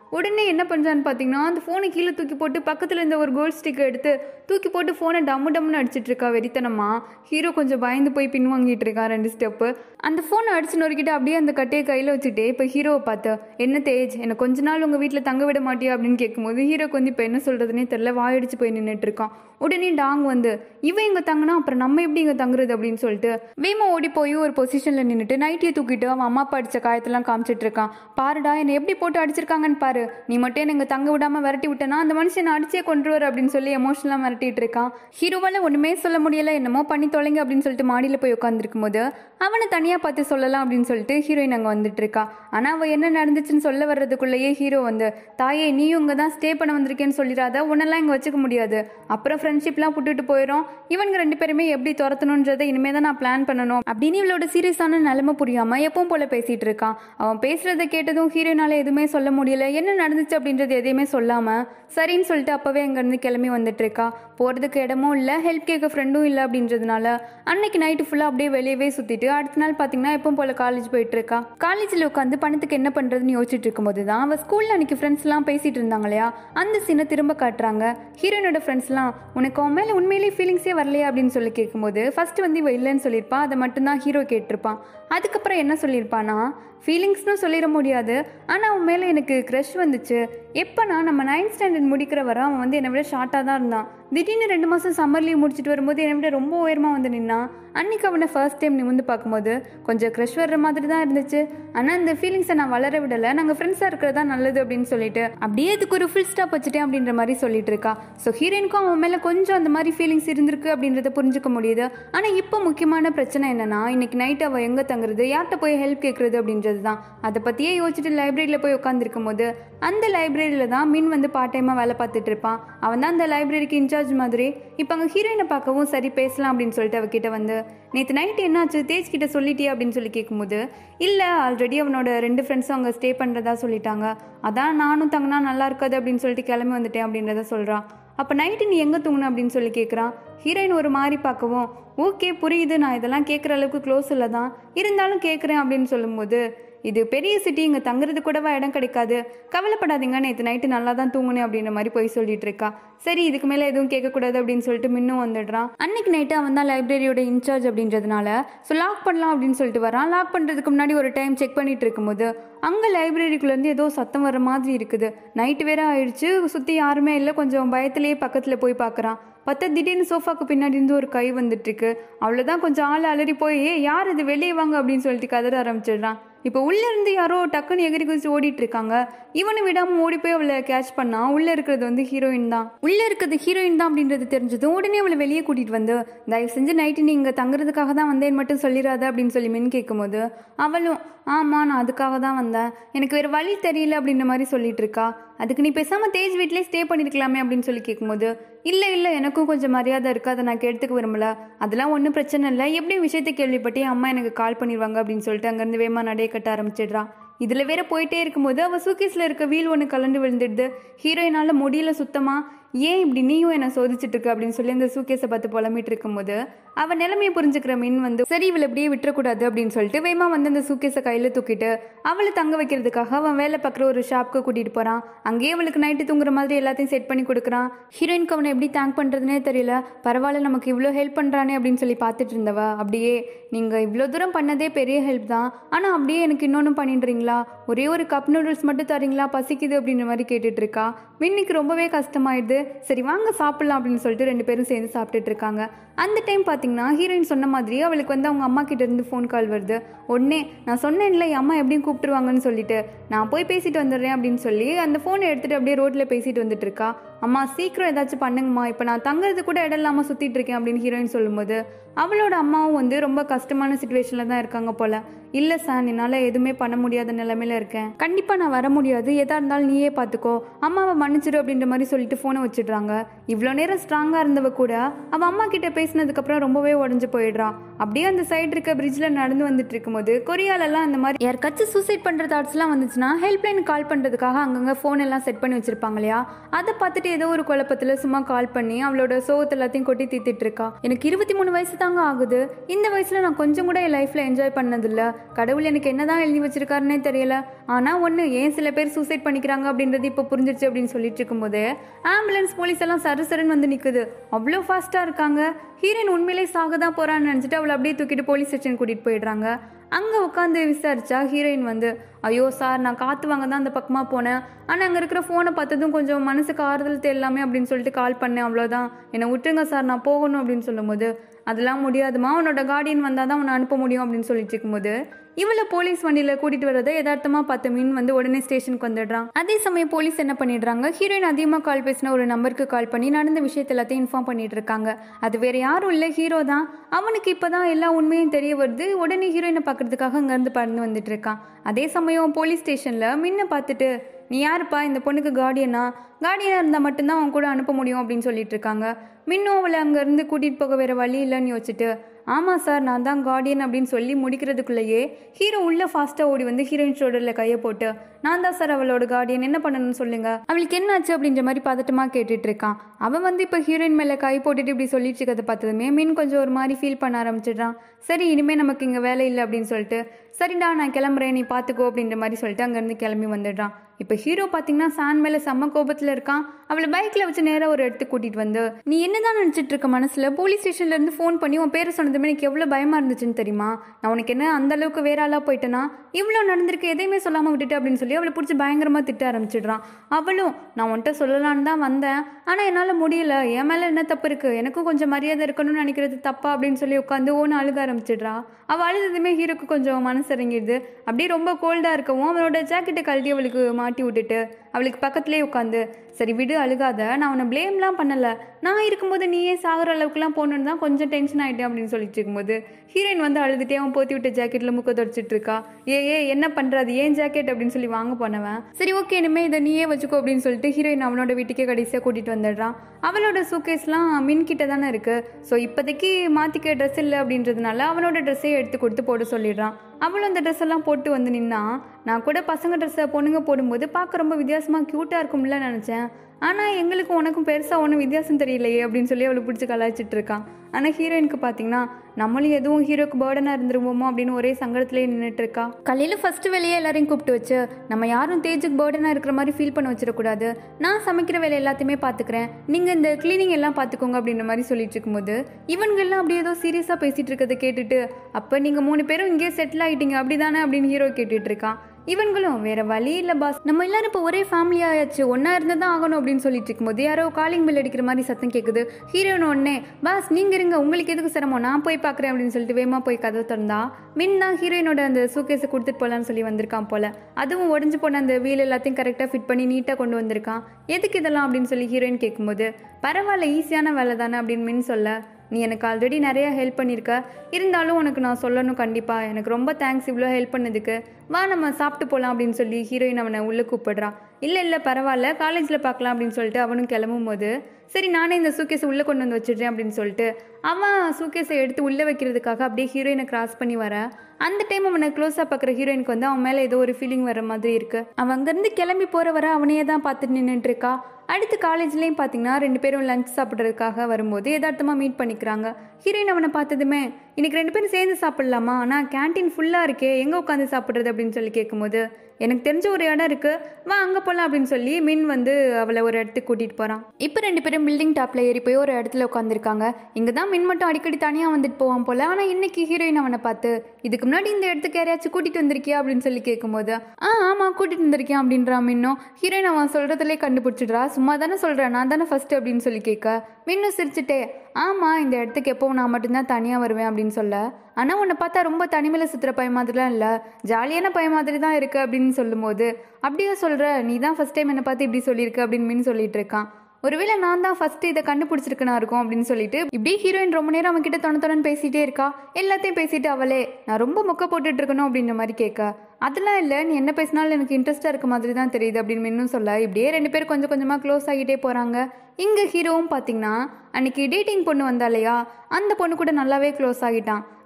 உடனே என்ன பண்ணுறான்னு பார்த்தீங்கன்னா அந்த ஃபோனை கீழே தூக்கி போட்டு பக்கத்தில் இருந்த ஒரு கோல்ட் ஸ்டிக்கை எடுத்து தூக்கி போட்டு ஃபோனை டம்மு டம்முன்னு அடிச்சிட்டு இருக்கா வெறித்தனமா. ஹீரோ கொஞ்சம் பயந்து போய் பின் வாங்கிட்டு இருக்கான் ரெண்டு ஸ்டெப்பு. அந்த ஃபோனை அடிச்சு நொறுக்கிட்டு அப்படியே அந்த கட்டையை கையில் வச்சுட்டே இப்போ ஹீரோவை பார்த்து, என்ன தேஜ் என்ன கொஞ்ச நாள் உங்கள் வீட்டில் தங்க விட மாட்டியா அப்படின்னு கேட்கும்போது ஹீரோக்கு வந்து இப்போ என்ன சொல்கிறதுனே தெரில, வாயடிச்சு போய் நின்றுட்டு இருக்கான். உடனே டாங் வந்து, இவன் இங்கே தங்கினா அப்புறம் நம்ம எப்படி இங்கே தங்குறது அப்படின்னு சொல்லிட்டு வேமா ஓடி போய் ஒரு பொசிஷனில் நின்றுட்டு நைட்டியை தூக்கிட்டு அவன் அம்மா அப்பா அடித்த காயத்தெல்லாம் காமிச்சிட்டு இருக்கான். பாருடா என்னை எப்படி போட்டு அடிச்சிருக்காங்கன்னு பாரு, நீ மட்டும் என்ன இங்கே தங்க விடாமல் விரட்டி விட்டனா அந்த மனுஷன் அடிச்சே கொண்டுருவார் அப்படின்னு சொல்லி எமோஷனலாக மிரட்டிட்டு இருக்கான். ஹீரோவால் ஒன்றுமே சொல்ல முடியலை, என்னமோ பண்ணி தொலைங்க அப்படின்னு சொல்லிட்டு மாடியில் போய் உட்காந்துருக்கும் போது அவனை தனியாக பார்த்து சொல்லலாம் அப்படின்னு சொல்லிட்டு ஹீரோயின் அங்கே வந்துட்டு இருக்கா. ஆனால் அவள் என்ன நடந்துச்சுன்னு சொல்ல வர்றதுக்குள்ளேயே ஹீரோ வந்து, தாயே நீயும் இங்கே தான் ஸ்டே பண்ண வந்திருக்கேன்னு சொல்லிடாத, உன்னெல்லாம் இங்கே வச்சுக்க முடியாது, அப்புறம் ஃப்ரெண்ட்ஷிப்லாம் விட்டுட்டு போயிடும், இவங்க ரெண்டு பேருமே எப்படி துரத்தணுன்றதை இனிமே தான் நான் பிளான் பண்ணணும் அப்படின்னு இவளோட சீரியஸான நிலைமை புரியாமல் எப்பவும் போல பேசிட்டு இருக்கான். அவன் பேசுறதை கேட்டதும் ஹீரோயினால எதுவுமே சொல்ல முடியல, என்ன நடந்துச்சு அப்படின்றது எதையுமே சொல்லாமல் சரின்னு சொல்லிட்டு அப்போவே அங்கேருந்து கிளம்பி வந்துட்டு இருக்கா. போகிறதுக்கு இடமும் இல்லை, ஹெல்ப் கேட்க ஃப்ரெண்டும் இல்லை அப்படின்றதுனால அன்னைக்கு நைட்டு ஃபுல்லாக அப்படியே வெளியவே சுற்றிட்டு அடுத்த நாள் பார்த்தீங்கன்னா எப்பவும் போல காலேஜ் போயிட்டு இருக்கா. காலேஜில் உட்காந்து பணத்துக்கு என்ன பண்ணுறதுன்னு யோசிச்சுட்டு இருக்கும்போது தான் அவள் ஸ்கூலில் அன்னைக்கு ஃப்ரெண்ட்ஸ்லாம் பேசிட்டு இருந்தாங்க இல்லையா, அந்த சீனை திரும்ப காட்டுறாங்க. ஹீரோயினோட ஃப்ரெண்ட்ஸ்லாம், உனக்கு அவன் மேலே உண்மையிலேயே ஃபீலிங்ஸே வரலையா அப்படின்னு சொல்லி கேட்கும்போது ஃபர்ஸ்ட் வந்து இவ இல்லைன்னு சொல்லியிருப்பான், அதை மட்டும்தான் ஹீரோ கேட்டிருப்பான். அதுக்கப்புறம் என்ன சொல்லியிருப்பானா, ஃபீலிங்ஸ்னு சொல்லிட முடியாது, ஆனால் அவன் மேலே எனக்கு க்ரஷ் வந்துச்சு. எப்போனா நம்ம நைன்த் ஸ்டாண்டர்ட் முடிக்கிற வர அவன் வந்து என்னை விட ஷார்ட்டாக தான் இருந்தான். திடீர்னு ரெண்டு மாதம் சம்மர் லீவ் முடிச்சுட்டு வரும்போது என்னை விட ரொம்ப உயரமாக வந்து நின்னான். அன்றைக்கி அவனை ஃபர்ஸ்ட் டைம் நிமிந்து பார்க்கும்போது கொஞ்சம் க்ரஷ் வர்ற மாதிரி தான் இருந்துச்சு. ஆனால் அந்த ஃபீலிங்ஸை நான் வளர விடலை, நாங்கள் ஃப்ரெண்ட்ஸாக இருக்கிறதா நல்லது அப்படின்னு சொல்லிட்டு அப்படியே அதுக்கு ஒரு ஃபுல் ஸ்டாப் வச்சுட்டேன் அப்படின்ற மாதிரி சொல்லிட்டு இருக்கா. ஸோ ஹீரோயினுக்கும் அவன் மேலே கொஞ்சம் அந்த மாதிரி ஃபீலிங்ஸ் இருந்திருக்கு அப்படின்றத புரிஞ்சுக்க முடியுது. ஆனால் இப்போ முக்கியமான பிரச்சனை என்னன்னா, இன்னைக்கு நைட் அவள் எங்கே தங்குறது, யார்கிட்ட போய் ஹெல்ப் கேட்குறது அப்படின்றது தான். அதை பற்றியே யோசிச்சுட்டு லைப்ரரியில் போய் உட்காந்துருக்கும் போது அந்த லைப்ரரியில் தான் மின் வந்து பார்ட் டைமாக வேலை பார்த்துட்டு இருப்பான். அவன் தான் அந்த லைப்ரரிக்கு இன்சார்ஜ் மாதிரி. இப்போ அங்கே ஹீரோயினை பார்க்கவும் சரி பேசலாம் அப்படின்னு சொல்லிட்டு அவகிட்ட வந்து, நேற்று நைட்டு என்னாச்சு தேஜ் கிட்ட சொல்லிட்டியா அப்படின்னு சொல்லி கேட்கும்போது, இல்லை ஆல்ரெடி அவனோட ரெண்டு ஃப்ரெண்ட்ஸும் அங்கே ஸ்டே பண்ணுறதா சொல்லிட்டாங்க, அதான் நானும் தங்கினா நல்லா இருக்காது அப்படின்னு சொல்லிட்டு கிளம்பி வந்துட்டேன் அப்படின்றத சொல்கிறான். அப்போ நைட்டு நீ எங்கே தூங்கின அப்படின்னு சொல்லி கேட்குறான். ஹீரோயின் ஒரு மாதிரி பார்க்கவும், ஓகே புரியுது, நான் இதெல்லாம் கேட்குற அளவுக்கு க்ளோஸ் இல்லை தான், இருந்தாலும் கேட்குறேன் அப்படின்னு சொல்லும்போது, இது பெரிய சிட்டி, இங்கே தங்குறது கூடவா இடம் கிடைக்காது, கவலைப்படாதீங்க நேற்று நைட்டு நல்லா தான் தூங்குனேன் அப்படின்ற மாதிரி போய் சொல்லிட்டு இருக்கா. சரி இதுக்கு மேலே எதுவும் கேட்கக்கூடாது அப்படின்னு சொல்லிட்டு மின்னும் வந்துடுறான். அன்னைக்கு நைட்டு அவன் தான் லைப்ரரியோட இன்சார்ஜ் அப்படின்றதுனால ஸோ லாக் பண்ணலாம் அப்படின்னு சொல்லிட்டு வரான். லாக் பண்ணுறதுக்கு முன்னாடி ஒரு டைம் செக் பண்ணிட்டு இருக்கும்போது அங்கே லைப்ரரிக்குள்ளேருந்து ஏதோ சத்தம் வர மாதிரி இருக்குது. நைட்டு வேற ஆயிடுச்சு, சுற்றி யாருமே இல்லை, கொஞ்சம் பயத்திலேயே பக்கத்தில் போய் பார்க்குறான். பார்த்தா திடீர்னு சோஃபாக்கு பின்னாடி இருந்து ஒரு கை வந்துட்டு இருக்கு. அவ்வளோதான் கொஞ்சம் ஆள் அலறி போய், யார் இது வெளியே வாங்க அப்படின்னு சொல்லிட்டு கதற ஆரம்பிச்சிடுறான். இப்போ உள்ளே இருந்து யாரோ டக்குன்னு எகிரி குதிச்சு ஓடிட்டு இருக்காங்க. இவனை விடாமல் ஓடி போய் அவளை கேட்ச் பண்ணா. உள்ளே இருக்கிறது வந்து ஹீரோயின் தான். உள்ளே இருக்கிறது ஹீரோயின் தான் அப்படின்றது தெரிஞ்சதும் உடனே அவளை வெளியே கூட்டிகிட்டு வந்து, தயவு செஞ்சு நைட்டு நீ இங்கே தங்குறதுக்காக தான் வந்தேன் மட்டும் சொல்லிடாத அப்படின்னு சொல்லி மின் கேட்கும்போது அவளும், ஆமாம் நான் அதுக்காக தான் வந்தேன், எனக்கு வேறு வழி தெரியல அப்படின்ற மாதிரி சொல்லிட்டு இருக்கா. அதுக்கு நீ பேசாமல் தேஜ் வீட்டிலே ஸ்டே பண்ணியிருக்கலாமே அப்படின்னு சொல்லி கேட்கும்போது, இல்லை இல்லை எனக்கும் கொஞ்சம் மரியாதை இருக்குது, அதை நான் கேட்டுக்க விரும்பல, அதெல்லாம் ஒன்றும் பிரச்சனை இல்லை, எப்படியும் விஷயத்தை கேள்விப்பட்டே அம்மா எனக்கு கால் பண்ணிடுவாங்க அப்படின்னு சொல்லிட்டு அங்கேருந்து வேமா நடைய கட்ட ஆரம்பிச்சிடுறான். இதில் வேற போயிட்டே இருக்கும்போது அவள் சூக்கேஸில் இருக்க வீல் ஒன்று கலண்டு விழுந்துடுது. ஹீரோயினால் முடியல சுத்தமாக, ஏன் இப்படி நீயும் என்னை சோதிச்சுட்டு இருக்க அப்படின்னு சொல்லி அந்த சூக்கேஸை பார்த்து புலம்பிட்டு இருக்கும்போது அவன் நிலைமையை புரிஞ்சுக்கிற மின் வந்து, சரி இவளை இப்படியே விட்டுறக்கூடாது அப்படின்னு சொல்லிட்டு வேமா வந்து அந்த சூக்கேஸை கையில் தூக்கிட்டு அவளை தங்க வைக்கிறதுக்காக அவன் வேலை பார்க்குற ஒரு ஷாப்புக்கு கூட்டிகிட்டு போகிறான். அங்கேயே அவளுக்கு நைட்டு தூங்குற மாதிரி எல்லாத்தையும் செட் பண்ணி கொடுக்குறான். ஹீரோயினுக்கு அவனை எப்படி தேங்க் பண்ணுறதுனே தெரியல. பரவாயில்ல நமக்கு இவ்வளோ ஹெல்ப் பண்ணுறானே அப்படின்னு சொல்லி பார்த்துட்டு இருந்தவ அப்படியே, நீங்கள் இவ்வளோ தூரம் பண்ணதே பெரிய ஹெல்ப் தான், ஆனால் அப்படியே எனக்கு இன்னொன்றும் பண்ணிடுறீங்களா, ஒரே ஒரு கப் நூடுல்ஸ் மட்டும் தரீங்களா, பசிக்குது அப்படின்ற மாதிரி கேட்டுட்டு இருக்கா. மின்னிக்கு ரொம்பவே கஷ்டமாயிடுது. சரி வாங்க சாப்பிடலாம் அப்படின்னு சொல்லிட்டு ரெண்டு பேரும் சேர்ந்து சாப்பிட்டுட்டு இருக்காங்க. அந்த டைம் பார்த்தீங்கன்னா ஹீரோயின் சொன்ன மாதிரி அவளுக்கு வந்து அவங்க அம்மா கிட்ட இருந்து ஃபோன் கால் வருது. உடனே நான் சொன்னேன்ல என் அம்மா எப்படியும் கூப்பிட்டுருவாங்கன்னு சொல்லிட்டு நான் போய் பேசிட்டு வந்துடுறேன் அப்படின்னு சொல்லி அந்த ஃபோனை எடுத்துகிட்டு அப்படியே ரோட்டில் பேசிட்டு வந்துட்டு இருக்கா. அம்மா சீக்கிரம் ஏதாச்சும் பண்ணுங்கம்மா, இப்போ நான் தங்குறது கூட இடம் இல்லாமல் சுற்றிட்டு இருக்கேன் அப்படின்னு ஹீரோயின் சொல்லும்போது அவளோட அம்மாவும் வந்து ரொம்ப கஷ்டமான சுச்சுவேஷனில் தான் இருக்காங்க போல். இல்லை சார் என்னால் எதுவுமே பண்ண முடியாத நிலைமையில இருக்கேன், கண்டிப்பாக நான் வர முடியாது, எதாக இருந்தாலும் நீயே பார்த்துக்கோ, அம்மாவை மன்னிச்சிடு அப்படின்ற மாதிரி சொல்லிட்டு ஃபோனை வச்சிடுறாங்க. இவ்வளோ நேரம் ஸ்ட்ராங்காக இருந்தவ கூட அவள் அம்மா கிட்ட பேசினதுக்கப்புறம் ரொம்பவே உடஞ்சி போயிடுறான். அப்படியே அந்த சைடு இருக்க பிரிட்ஜில் நடந்து வந்துட்டு இருக்கும்போது கொரியாலெல்லாம் அந்த மாதிரி யாருக்காச்சும் சூசைட் பண்ணுற தாட்ஸ்லாம் வந்துச்சுன்னா ஹெல்ப்லைன் கால் பண்ணுறதுக்காக அங்கங்கே ஃபோன் எல்லாம் செட் பண்ணி வச்சிருப்பாங்க இல்லையா, அதை பார்த்துட்டு வந்துட்டு ஏதோ ஒரு குழப்பத்துல சும்மா கால் பண்ணி அவளோட சோகத்தை எல்லாத்தையும் கொட்டி தீர்த்துட்டு இருக்கா. எனக்கு இருபத்தி மூணு வயசு தாங்க ஆகுது. இந்த வயசுல நான் கொஞ்சம் கூட என் லைஃப்ல என்ஜாய் பண்ணதில்ல. கடவுள் எனக்கு என்னதான் எழுதி வச்சிருக்காருன்னே தெரியல. ஆனா ஒண்ணு, ஏன் சில பேர் சூசைட் பண்ணிக்கிறாங்க அப்படின்றது இப்ப புரிஞ்சிருச்சு அப்படின்னு சொல்லிட்டு இருக்கும்போது ஆம்புலன்ஸ் போலீஸ் எல்லாம் சரு சருன்னு வந்து நிக்குது. அவ்வளோ ஃபாஸ்டா இருக்காங்க. ஹீரோயின் உண்மையிலே சாக தான் போறான்னு நினைச்சிட்டு அவளை அப்படியே தூக்கிட்டு போலீஸ் ஸ்டேஷன் கூட்டிட்டு போயிடுறாங்க. அங்க உட்காந்து விசாரிச்சா ஹீரோயின் வந்து, ஐயோ சார், நான் காத்து வாங்க தான் அந்த பக்கமா போனேன். ஆனா அங்க இருக்கிற போனை பார்த்ததும் கொஞ்சம் மனசுக்கு ஆறுதல் தெரியலாமே அப்படின்னு சொல்லிட்டு கால் பண்ணேன், அவ்வளோதான், என்னை விட்டுருங்க சார், நான் போகணும் அப்படின்னு சொல்லும் போது, அதெல்லாம் முடியாதுமா, உன்னோட கார்டியன் வந்தாதான் உன்னை அனுப்ப முடியும் அப்படின்னு சொல்லிட்டு இருக்கும்போது இவளை போலீஸ் வண்டியில கூட்டிட்டு வரதை யதார்த்தமா பார்த்த மீன் வந்து உடனே ஸ்டேஷனுக்கு வந்துடுறான். அதே சமயம் போலீஸ் என்ன பண்ணிடுறாங்க, ஹீரோயின் அதிகமாக கால் பேசின ஒரு நம்பருக்கு கால் பண்ணி நடந்த விஷயத்த எல்லாத்தையும் இன்ஃபார்ம் பண்ணிட்டு இருக்காங்க. அது வேற யாரும் இல்லை, ஹீரோ தான். அவனுக்கு இப்பதான் எல்லா உண்மையும் தெரிய வருது. உடனே ஹீரோயினை பார்க்கறதுக்காக அங்கேருந்து பறந்து வந்துட்டு இருக்கான். அதே சமயம் போலீஸ் ஸ்டேஷன்ல மின்ன பார்த்துட்டு, நீ யாருப்பா, இந்த பொண்ணுக்கு கார்டியனா? கார்டியனாக இருந்தால் மட்டும்தான் அவன் கூட அனுப்ப முடியும் அப்படின்னு சொல்லிட்டு இருக்காங்க. மின்னும் அவளை அங்கேருந்து கூட்டிகிட்டு போக வேற வழி இல்லைன்னு யோசிச்சுட்டு, ஆமாம் சார், நான் தான் கார்டியன் அப்படின்னு சொல்லி முடிக்கிறதுக்குள்ளேயே ஹீரோ உள்ள ஃபாஸ்ட்டாக ஓடி வந்து ஹீரோயின் ஷோல்டரில் கையை போட்டு, நான் தான் சார் அவளோட கார்டியன், என்ன பண்ணணும்னு சொல்லுங்க, அவளுக்கு என்ன ஆச்சு அப்படின்ற மாதிரி பதட்டமா கேட்டுட்டு இருக்கான். அவன் வந்து இப்போ ஹீரோயின் மேலே கை போட்டுட்டு இப்படி சொல்லிட்டு இருக்கிறத பார்த்ததுமே மீன் கொஞ்சம் ஒரு மாதிரி ஃபீல் பண்ண ஆரம்பிச்சிடுறான். சரி, இனிமேல் நமக்கு இங்கே வேலை இல்லை அப்படின்னு சொல்லிட்டு, சரிடா நான் கிளம்புறேன், நீ பார்த்துக்கோ அப்படின்ற மாதிரி சொல்லிட்டு அங்கேருந்து கிளம்பி வந்துடுறான். இப்போ ஹீரோ பார்த்தீங்கன்னா சான் மேலே செம்ம கோபத்தில் இருக்கான். அவளை பைக்கில் வச்சு நேராக ஒரு இடத்துக்கு கூட்டிகிட்டு வந்து, நீ என்னதான் நினச்சிட்டு இருக்க மனசில், போலீஸ் ஸ்டேஷன்லேருந்து ஃபோன் பண்ணி உன் பேரை சொன்னதுமே எனக்கு எவ்வளோ பயமாக இருந்துச்சுன்னு தெரியுமா? நான் உனக்கு என்ன அந்த அளவுக்கு வேற ஆளாக போயிட்டேன்னா, இவ்வளோ நடந்திருக்கு, எதையுமே சொல்லாமல் விட்டுட்டு அப்படின்னு சொல்லி அவளை பிடிச்சி பயங்கரமாக திட்ட ஆரம்பிச்சிடுறான். அவளும், நான் உன்கிட்ட சொல்லலான்னு தான் வந்தேன், ஆனால் என்னால் முடியல, என் மேலே என்ன தப்பு இருக்குது, எனக்கும் கொஞ்சம் மரியாதை இருக்கணும்னு நினைக்கிறது தப்பா அப்படின்னு சொல்லி உட்காந்து ஓன்னு அழுக ஆரம்பிச்சிடுறா. அவள் அழுதுமே ஹீரோக்கு கொஞ்சம் மனசு இறங்கிடுது. அப்படியே ரொம்ப கோல்டாக இருக்கவும் அவளோட ஜாக்கெட்டை கழட்டி அவளுக்கு மாட்டி விட்டுட்டு அவளுக்கு பக்கத்துலேயே உட்காந்து, சரி விடு, அழுகாத, நான் உன்னை பிளேம்லாம் பண்ணலை, நான் இருக்கும்போது நீயே சாகிற அளவுக்குலாம் போகணுன்னு தான் கொஞ்சம் டென்ஷன் ஆகிட்டேன் அப்படின்னு சொல்லிட்டு இருக்கும்போது ஹீரோயின் வந்து அழுதுகிட்டே அவன் போத்தி விட்ட ஜாக்கெட்டில் முக்க தொடச்சிட்டு இருக்கா. ஏ ஏ என்ன பண்ணுறது, ஏன் ஜாக்கெட் அப்படின்னு சொல்லி வாங்க போனவன், சரி ஓகே இனிமே இதை நீயே வச்சுக்கோ அப்படின்னு சொல்லிட்டு ஹீரோயின் அவனோட வீட்டுக்கே கடைசியாக கூட்டிகிட்டு வந்துடுறான். அவளோட சூக்கேஸ்லாம் மின் கிட்ட தானே இருக்குது. ஸோ இப்போதைக்கு மாற்றிக்க ட்ரெஸ் இல்லை அப்படின்றதுனால அவனோட ட்ரெஸ்ஸே எடுத்து கொடுத்து போட சொல்லிடுறான். அவளும் அந்த ட்ரெஸ் எல்லாம் போட்டு வந்து நின்னா, நான் கூட பசங்க ட்ரெஸ்ஸை பொண்ணுங்க போடும்போது பார்க்க ரொம்ப வித்தியாசமாக க்யூட்டாக இருக்கும்ல நினச்சேன், ஆனால் எங்களுக்கும் உனக்கும் பெருசாக ஒன்றும் வித்தியாசம் தெரியலையே அப்படின்னு சொல்லி அவளை பிடிச்சி கலாய்ச்சிட்டு இருக்கான். ஆனால் ஹீரோயினுக்கு பார்த்தீங்கன்னா நம்மளும் எதுவும் ஹீரோக்கு பேர்டனாக இருந்துருவோமோ அப்படின்னு ஒரே சங்கடத்துலேயே நின்றுட்டு இருக்கா. காலையில் ஃபஸ்ட்டு வேலையே எல்லாரையும் கூப்பிட்டு வச்சு, நம்ம யாரும் தேஜுக்கு பேர்டனாக இருக்கிற மாதிரி ஃபீல் பண்ண வச்சிடக்கூடாது, நான் சமைக்கிற வேலை எல்லாத்தையுமே பார்த்துக்கிறேன், நீங்கள் இந்த கிளீனிங் எல்லாம் பார்த்துக்கோங்க அப்படின்ற மாதிரி சொல்லிட்டு இருக்கும்போது இவங்கெல்லாம் அப்படியே ஏதோ சீரியஸாக பேசிகிட்டு இருக்கிறத கேட்டுட்டு, அப்போ நீங்கள் மூணு பேரும் இங்கேயே செட்டில் ஆகிட்டீங்க அப்படிதானே அப்படின்னு ஹீரோ கேட்டுட்டு இருக்கான். இவங்களும் வேற வழி இல்லை பாஸ், நம்ம எல்லாரும் இப்போ ஒரே ஃபேமிலி ஆயாச்சு, ஒன்னா இருந்து தான் ஆகணும் அப்படின்னு சொல்லிட்டு இருக்கும்போது யாரோ காலிங் பில் அடிக்கிற மாதிரி சத்தம் கேட்குது. ஹீரோயின் உடனே, பாஸ் நீங்க இருங்க, உங்களுக்கு எதுக்கு சிரமம், நான் போய் பார்க்குறேன் அப்படின்னு சொல்லிட்டு வேகமாக போய் கதவை திறந்தா மின் தான் ஹீரோயினோட அந்த சூக்கேஸை கொடுத்துட்டு போகலான்னு சொல்லி வந்திருக்கான் போல. அதுவும் உடஞ்சு போன அந்த வீல் எல்லாத்தையும் கரெக்டாக ஃபிட் பண்ணி நீட்டாக கொண்டு வந்திருக்கான். எதுக்கு இதெல்லாம் அப்படின்னு சொல்லி ஹீரோயின் கேட்கும்போது, பரவாயில்ல ஈஸியான வேலை தானே அப்படின்னு மின் சொல்ல, நீ எனக்கு ஆல்ரெடி நிறைய ஹெல்ப் பண்ணியிருக்க, இருந்தாலும் உனக்கு நான் சொல்லணும் கண்டிப்பாக, எனக்கு ரொம்ப தேங்க்ஸ் இவ்வளோ ஹெல்ப் பண்ணதுக்கு, வா நம்ம சாப்பிட்டு போகலாம் அப்படின்னு சொல்லி ஹீரோயின் அவனை உள்ளே கூப்பிடுறான். இல்லை இல்லை பரவாயில்ல, காலேஜில் பார்க்கலாம் அப்படின்னு சொல்லிட்டு அவனும் கிளம்பும் போது, சரி நானே இந்த சூக்கேஸை உள்ளே கொண்டு வந்து வச்சிடுறேன் அப்படின்னு சொல்லிட்டு அவன் சூக்கேஸை எடுத்து உள்ளே வைக்கிறதுக்காக அப்படியே ஹீரோயினை கிராஸ் பண்ணி வர, அந்த டைம் அவனை க்ளோஸாக பார்க்குற ஹீரோயினுக்கு வந்து அவன் மேலே ஏதோ ஒரு ஃபீலிங் வர மாதிரி இருக்குது. அவன் அங்கேருந்து கிளம்பி போகிற வர அவனையே தான் பார்த்துட்டு நின்றுட்டு இருக்கா. அடுத்து காலேஜ்லேயும் பார்த்தீங்கன்னா ரெண்டு பேரும் லஞ்ச் சாப்பிட்றதுக்காக வரும்போது யதார்த்தமாக மீட் பண்ணிக்கிறாங்க. ஹீரோயின் அவனை பார்த்ததுமே, இன்னைக்கு ரெண்டு பேரும் சேர்ந்து சாப்பிட்லாமா, ஆனால் கேன்டீன் ஃபுல்லாக இருக்கே, எங்கே உட்காந்து சாப்பிட்றது அப்படின்னு சொல்லி கேட்கும்போது, எனக்கு தெரிஞ்ச ஒரு இடம் இருக்குது, வா அங்கே போகலாம் அப்படின்னு சொல்லி மின் வந்து அவளை ஒரு இடத்துக்கு கூட்டிகிட்டு போகிறான். இப்போ ரெண்டு பேரும் பில்டிங் டாப்பில் ஏறி போய் ஒரு இடத்துல உட்காந்துருக்காங்க. இங்கே தான் மின் மட்டும் அடிக்கடி தனியாக வந்துட்டு போவான் போல். ஆனால் இன்னைக்கு ஹீரோயின் அவனை பார்த்து, இதுக்கு முன்னாடி இந்த இடத்துக்கு யாரையாச்சும் கூட்டிகிட்டு வந்திருக்கியா அப்படின்னு சொல்லி கேட்கும்போது, ஆ ஆமாம் கூட்டிகிட்டு வந்திருக்கேன் அப்படின்றா மின்னும். ஹீரோயின் அவன் சொல்கிறதுலே கண்டுபிடிச்சிடுறா, சும்மா தானே சொல்கிறேன், நான் தானே ஃபஸ்ட்டு அப்படின்னு சொல்லி கேட்க, மின்னும் சிரிச்சுட்டே, ஆமாம் இந்த இடத்துக்கு எப்போவும் நான் மட்டும்தான் தனியாக வருவேன் அப்படின்னு சொல்ல, ஆனால் உன்னை பார்த்தா ரொம்ப தனிமையில் சுற்றுற பையன் மாதிரிலாம் இல்லை, ஜாலியான பையன் மாதிரி தான் இருக்குது அப்படின்னு சொல்லும்போது, அப்படியே சொல்கிற, நீ தான் ஃபஸ்ட் டைம் என்னை பார்த்து இப்படி சொல்லியிருக்க அப்படின்னு மின் சொல்லிட்டு இருக்கான். ஒருவேளை நான் தான் ஃபஸ்ட்டு இதை கண்டுபிடிச்சிருக்கனா இருக்கும் அப்படின்னு சொல்லிட்டு இப்படி ஹீரோயின் ரொம்ப நேரம் அவன் கிட்ட தொண தொணன்னு பேசிகிட்டே இருக்கா. எல்லாத்தையும் பேசிட்டு அவளே, நான் ரொம்ப மொக்க போட்டுட்டு இருக்கணும் அப்படின்ற மாதிரி கேட்க, அதெல்லாம் இல்லை, நீ என்ன பேசினாலும் எனக்கு இன்ட்ரெஸ்டாக இருக்க மாதிரி தான் தெரியுது அப்படின்னு இன்னும் சொல்ல, இப்படியே ரெண்டு பேரும் கொஞ்சம் கொஞ்சமாக க்ளோஸ் ஆகிட்டே போகிறாங்க. இங்கே ஹீரோவும் பார்த்தீங்கன்னா அன்னைக்கு டேட்டிங் பொண்ணு வந்தாலையா, அந்த பொண்ணு கூட நல்லாவே க்ளோஸ் ஆகிட்டான்.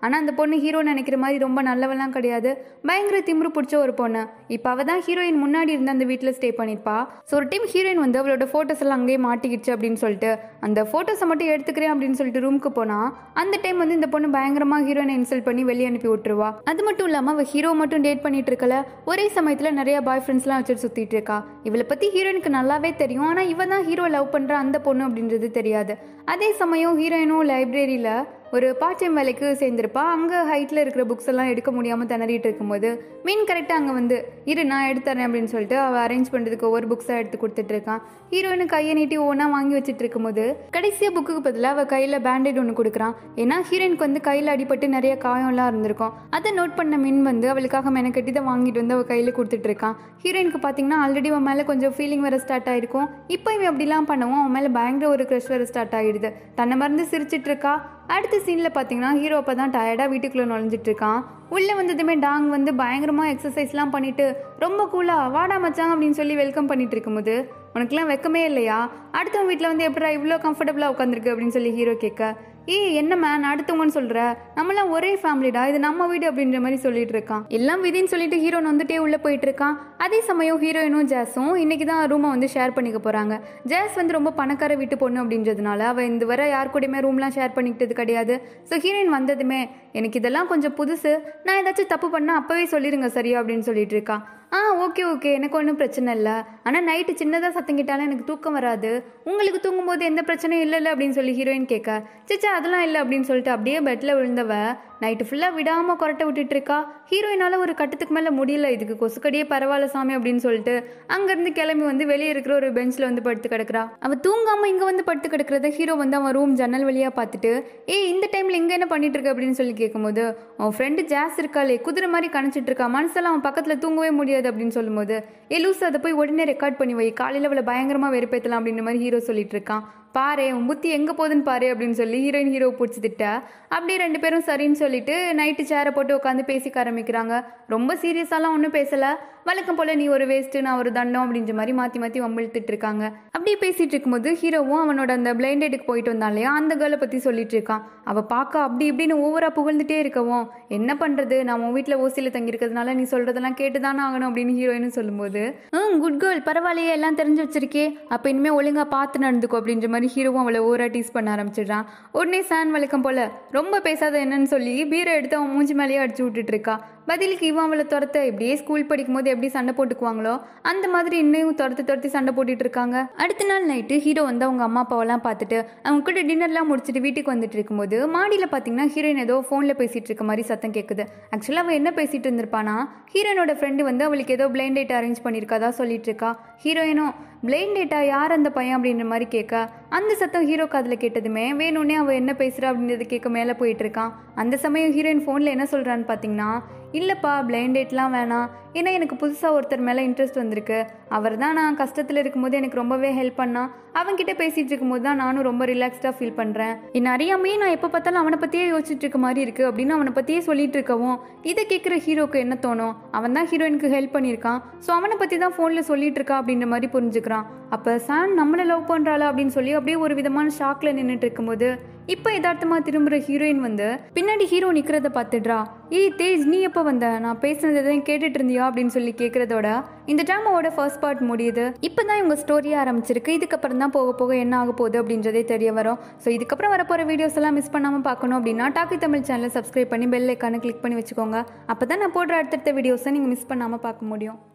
ஆனால் அந்த பொண்ணு ஹீரோ நினைக்கிற மாதிரி ரொம்ப நல்லவெல்லாம் கிடையாது, பயங்கர திமிரு பிடிச்ச ஒரு பொண்ணு. இப்போ அவள் தான் ஹீரோயின் முன்னாடி இருந்து அந்த வீட்டில் ஸ்டே பண்ணியிருப்பா. ஸோ ஒரு டைம் ஹீரோயின் வந்து அவளோட ஃபோட்டோஸ் எல்லாம் அங்கேயே மாட்டிக்கிடுச்சு அப்படின்னு சொல்லிட்டு அந்த ஃபோட்டோஸை மட்டும் எடுத்துக்கிறேன் அப்படின்னு சொல்லிட்டு ரூமுக்கு போனால் அந்த டைம் வந்து இந்த பொண்ணு பயங்கரமாக ஹீரோயினை இன்சல்ட் பண்ணி வெளியே அனுப்பி விட்டுருவா. அது மட்டும் இல்லாமல் அவள் ஹீரோ மட்டும் டேட் பண்ணிட்டு இருக்கல, ஒரே சமயத்தில் நிறைய பாய் ஃப்ரெண்ட்ஸ்லாம் வச்சுட்டு சுற்றிட்டு இருக்கா. இவளை பற்றி ஹீரோயினுக்கு நல்லாவே தெரியும், ஆனால் இவன் தான் ஹீரோ லவ் பண்ணுற அந்த பொண்ணு அப்படின்றது தெரியாது. அதே சமயம் ஹீரோயினும் லைப்ரரியில் ஒரு பார்ட் டைம் வேலைக்கு சேர்ந்துருப்பா. அங்கே ஹைட்டில் இருக்கிற புக்ஸ் எல்லாம் எடுக்க முடியாமல் திணறிட்டு இருக்கும்போது மீன் கரெக்டாக அங்கே வந்து இரு நான் எடுத்துறேன் அப்படின்னு சொல்லிட்டு அவள் அரேஞ்ச் பண்ணுறதுக்கு ஒவ்வொரு புக்ஸாக எடுத்து கொடுத்துட்டு இருக்கான். ஹீரோயினு கையை நீட்டி ஒவ்வொன்றா வாங்கி வச்சுட்டு இருக்கும்போது கடைசியாக புக்குக்கு பதிலாக அவள் கையில் பேண்டேட் ஒன்று கொடுக்குறான். ஏன்னா ஹீரோயினுக்கு வந்து கையில் அடிபட்டு நிறைய காயம்லாம் இருந்திருக்கும். அதை நோட் பண்ண மீன் வந்து அவளுக்காக மெனக்கட்டி தான் வாங்கிட்டு வந்து அவள் கையில் கொடுத்துட்டு இருக்கான். ஹீரோயினுக்கு பார்த்தீங்கன்னா ஆல்ரெடி அவன் மேலே கொஞ்சம் ஃபீலிங் வேறு ஸ்டார்ட் ஆகிருக்கும். இப்போ இவன் அப்படிலாம் பண்ணுவோம், அவன் மேலே பயங்கர ஒரு க்ரஷ் வேறு ஸ்டார்ட் ஆகிடுது. தன்னை மறந்து சிரிச்சிட்டு இருக்கா. அடுத்த சீனில் பார்த்தீங்கன்னா ஹீரோ அப்போ தான் டயர்டாக வீட்டுக்குள்ளே நுழைஞ்சிட்டு இருக்கான். உள்ளே வந்ததுமே டாங் வந்து பயங்கரமாக எக்ஸசைஸ்லாம் பண்ணிட்டு ரொம்ப கூலாக வாடா மச்சான் அப்படின்னு சொல்லி வெல்கம் பண்ணிட்டு இருக்கும்போது உனக்குலாம் வெக்கமே இல்லையா, அடுத்தவங்க வீட்டில் வந்து எப்படா இவ்வளோ கம்ஃபர்டபுளாக உட்காந்துருக்கு அப்படின்னு சொல்லி ஹீரோ கேட்க, ஏ என்ன மேன் அடுத்தவங்கன்னு சொல்கிற, நம்மளாம் ஒரே ஃபேமிலிடா, இது நம்ம வீடு அப்படின்ற மாதிரி சொல்லிட்டு இருக்கான். எல்லாம் விதின்னு சொல்லிட்டு ஹீரோன் வந்துட்டே உள்ளே போயிட்டு இருக்கான். அதே சமயம் ஹீரோயினும் ஜாஸும் இன்னைக்கு தான் ரூமை வந்து ஷேர் பண்ணிக்க போகிறாங்க. ஜாஸ் வந்து ரொம்ப பணக்கார வீட்டு பொண்ணு அப்படின்றதுனால அவள் இந்த வர யார் கூடயுமே ரூம்லாம் ஷேர் பண்ணிக்கிட்டது கிடையாது. ஸோ ஹீரோயின் வந்ததுமே எனக்கு இதெல்லாம் கொஞ்சம் புதுசு, நான் ஏதாச்சும் தப்பு பண்ணால் அப்போவே சொல்லிடுங்க சரியா அப்படின்னு சொல்லிட்டு இருக்கா. ஆ ஓகே ஓகே எனக்கு ஒன்றும் பிரச்சனை இல்லை, ஆனால் நைட்டு சின்னதாக சத்தம் கேட்டாலும் எனக்கு தூக்கம் வராது, உங்களுக்கு தூங்கும்போது எந்த பிரச்சனையும் இல்லை இல்லை அப்படின்னு சொல்லி ஹீரோயின் கேட்க, சிச்சா அதெல்லாம் இல்லை அப்படின்னு சொல்லிட்டு அப்படியே பெட்டில் விழுந்தவ நைட்டு ஃபுல்லாக விடாமல் கொரட்டை விட்டுட்டு இருக்கா. ஹீரோயினால் ஒரு கட்டத்துக்கு மேலே முடியல, இதுக்கு கொசுக்கடியே பரவாயில்ல சாமி அப்படின்னு சொல்லிட்டு அங்கேருந்து கிளம்பி வந்து வெளியே இருக்கிற ஒரு பெஞ்சில் வந்து படுத்து கிடக்குறா. அவள் தூங்காமல் இங்கே வந்து படுத்து கிடக்கிறத ஹீரோ வந்து அவன் ரூம் ஜன்னல் வழியாக பார்த்துட்டு, ஏ இந்த டைமில் இங்கே என்ன பண்ணிட்டு இருக்க அப்படின்னு சொல்லி கேட்கும்போது, அவன் ஃப்ரெண்டு ஜாஸ் இருக்காளே குதிரை மாதிரி கணிச்சிட்டு இருக்கா, மனசெல்லாம் அவன் பக்கத்தில் தூங்கவே முடியாது அப்படின்னு சொல்லும்போது, ஏ லூஸ் அதை போய் உடனே ரெக்கார்ட் பண்ணி வை, காலையில் அவளை பயங்கரமாக வெறுப்பேற்றலாம் அப்படின்ற மாதிரி ஹீரோ சொல்லிட்டு இருக்கான். பாரு உன் புத்தி எங்கே போகுதுன்னு பாரு அப்படின்னு சொல்லி ஹீரோயின் ஹீரோ பிடிச்சி திட்டா. அப்படியே ரெண்டு பேரும் சரின்னு சொல்லிட்டு நைட்டு சேரை போட்டு உட்காந்து பேசிக்க ஆரம்பிக்கிறாங்க. ரொம்ப சீரியஸாலாம் ஒன்றும் பேசலை, வழக்கம் போல் நீ ஒரு வேஸ்ட்டு நான் ஒரு தண்டம் அப்படின்ற மாதிரி மாற்றி மாற்றி வம்பிழுத்துட்டு இருக்காங்க. அப்படியே பேசிகிட்டு இருக்கும்போது ஹீரோவும் அவனோட அந்த பிளைண்ட் டேட்டுக்கு போயிட்டு வந்தான் இல்லையா, அந்த கேர்ளை பற்றி சொல்லிட்டு இருக்கான். அவள் பார்க்க அப்படி இப்படின்னு ஓவராக புகழ்ந்துட்டே இருக்கவும், என்ன பண்ணுறது நான் உன் வீட்டில் ஓசியில் தங்கியிருக்கிறதுனால நீ சொல்கிறதெல்லாம் கேட்டு தானே ஆகணும் அப்படின்னு ஹீரோயின்னு சொல்லும்போது, ம் குட் கேர்ள் பரவாயில்லையே எல்லாம் தெரிஞ்சு வச்சிருக்கே, அப்போ இனிமேல் ஒழுங்காக பார்த்து நடந்துக்கோ அப்படின்ற மாதிரி ஹீரோவும் அவளை ஓவரா டீஸ் பண்ண ஆரம்பிச்சிடுறான். உடனே சான் வழக்கம் போல் ரொம்ப பேசாத என்னன்னு சொல்லி பீரை எடுத்து அவன் மூஞ்சி மேலேயே அடிச்சு விட்டுட்டு இருக்கா. பதிலுக்கு இவன் அவளை துரத்த இப்படியே ஸ்கூல் படிக்கும் போது எப்படி சண்டை போட்டுக்குவாங்களோ அந்த மாதிரி இன்னும் துரத்து துரத்தி சண்டை போட்டுட்டு இருக்காங்க. அடுத்த நாள் நைட்டு ஹீரோ வந்து அவங்க அம்மா அப்பாவெல்லாம் பார்த்துட்டு அவங்க கூட டின்னர்லாம் முடிச்சுட்டு வீட்டுக்கு வந்துட்டு இருக்கும்போது மாடியில் பார்த்தீங்கன்னா ஹீரோயின் ஏதோ ஃபோனில் பேசிட்டு இருக்க மாதிரி சத்தம் கேட்குது. ஆக்சுவலாக அவள் என்ன பேசிட்டு இருந்திருப்பானா, ஹீரோயினோட ஃப்ரெண்டு வந்து அவளுக்கு ஏதோ பிளைண்ட் டேட் அரேஞ்ச் பண்ணியிருக்காதா சொல்லிட்டு இருக்கா. ஹீரோயினும் பிளைண்ட் டேட்டா யார் அந்த பையன் அப்படின்ற மாதிரி கேட்க, அந்த சத்தம் ஹீரோ காதில் கேட்டதுமே வேணும்னே அவள் என்ன பேசுகிறா அப்படின்றது கேட்க மேலே போயிட்டு இருக்கான். அந்த சமயம் ஹீரோயின் ஃபோனில் என்ன சொல்கிறான்னு பார்த்தீங்கன்னா, இல்லைப்பா பிளைண்ட் டேட்லாம் வேணாம், ஏன்னா எனக்கு புதுசாக ஒருத்தர் மேலே இன்ட்ரெஸ்ட் வந்திருக்கு, அவர் தான் நான் கஷ்டத்தில் இருக்கும்போது எனக்கு ரொம்பவே ஹெல்ப் பண்ணான், அவன்கிட்ட பேசிகிட்டு இருக்கும்போது தான் நானும் ரொம்ப ரிலாக்ஸ்டாக ஃபீல் பண்ணுறேன், என்ன அறியாமையே நான் எப்போ பார்த்தாலும் அவனை பற்றியே யோசிச்சுட்டு இருக்க மாதிரி இருக்குது அப்படின்னு அவனை பற்றியே சொல்லிட்டு இருக்கவும் இதை கேட்குற ஹீரோக்கு என்ன தோணும், அவன் தான் ஹீரோயினுக்கு ஹெல்ப் பண்ணியிருக்கான், ஸோ அவனை பற்றி தான் ஃபோனில் சொல்லிட்டு இருக்கா அப்படின்ற மாதிரி புரிஞ்சுக்கிறான். அப்போ சான் நம்மளை லவ் பண்ணுறாளா அப்படின்னு சொல்லி அப்படியே ஒரு விதமான ஷாக்கில் நின்றுட்டு இருக்கும்போது இப்போ யதார்த்தமாக திரும்புகிற ஹீரோயின் வந்து பின்னாடி ஹீரோ நிற்கிறத பார்த்துடுறா. ஏய் தேஜ் நீ எப்போ வந்த, நான் பேசுனது எதையும் கேட்டுட்டு இருந்தியா அப்படின்னு சொல்லி கேட்குறதோட இந்த ட்ராமாவோட ஃபர்ஸ்ட் பார்ட் முடியுது. இப்போ தான் இவங்க ஸ்டோரியை ஆரம்பிச்சிருக்கு, இதுக்கப்புறம் தான் போக போக என்ன ஆக போகுது அப்படின்றதே தெரிய வரும். ஸோ இதுக்கப்புறம் வரப்போகிற வீடியோஸ் எல்லாம் மிஸ் பண்ணாமல் பார்க்கணும் அப்படின்னா டாக்கி தமிழ் சேனலை சப்ஸ்கிரைப் பண்ணி பெல் ஐக்கானை கிளிக் பண்ணி வச்சுக்கோங்க. அப்போ தான் நான் போடுற அடுத்தடுத்த வீடியோஸை நீங்கள் மிஸ் பண்ணாமல் பார்க்க முடியும்.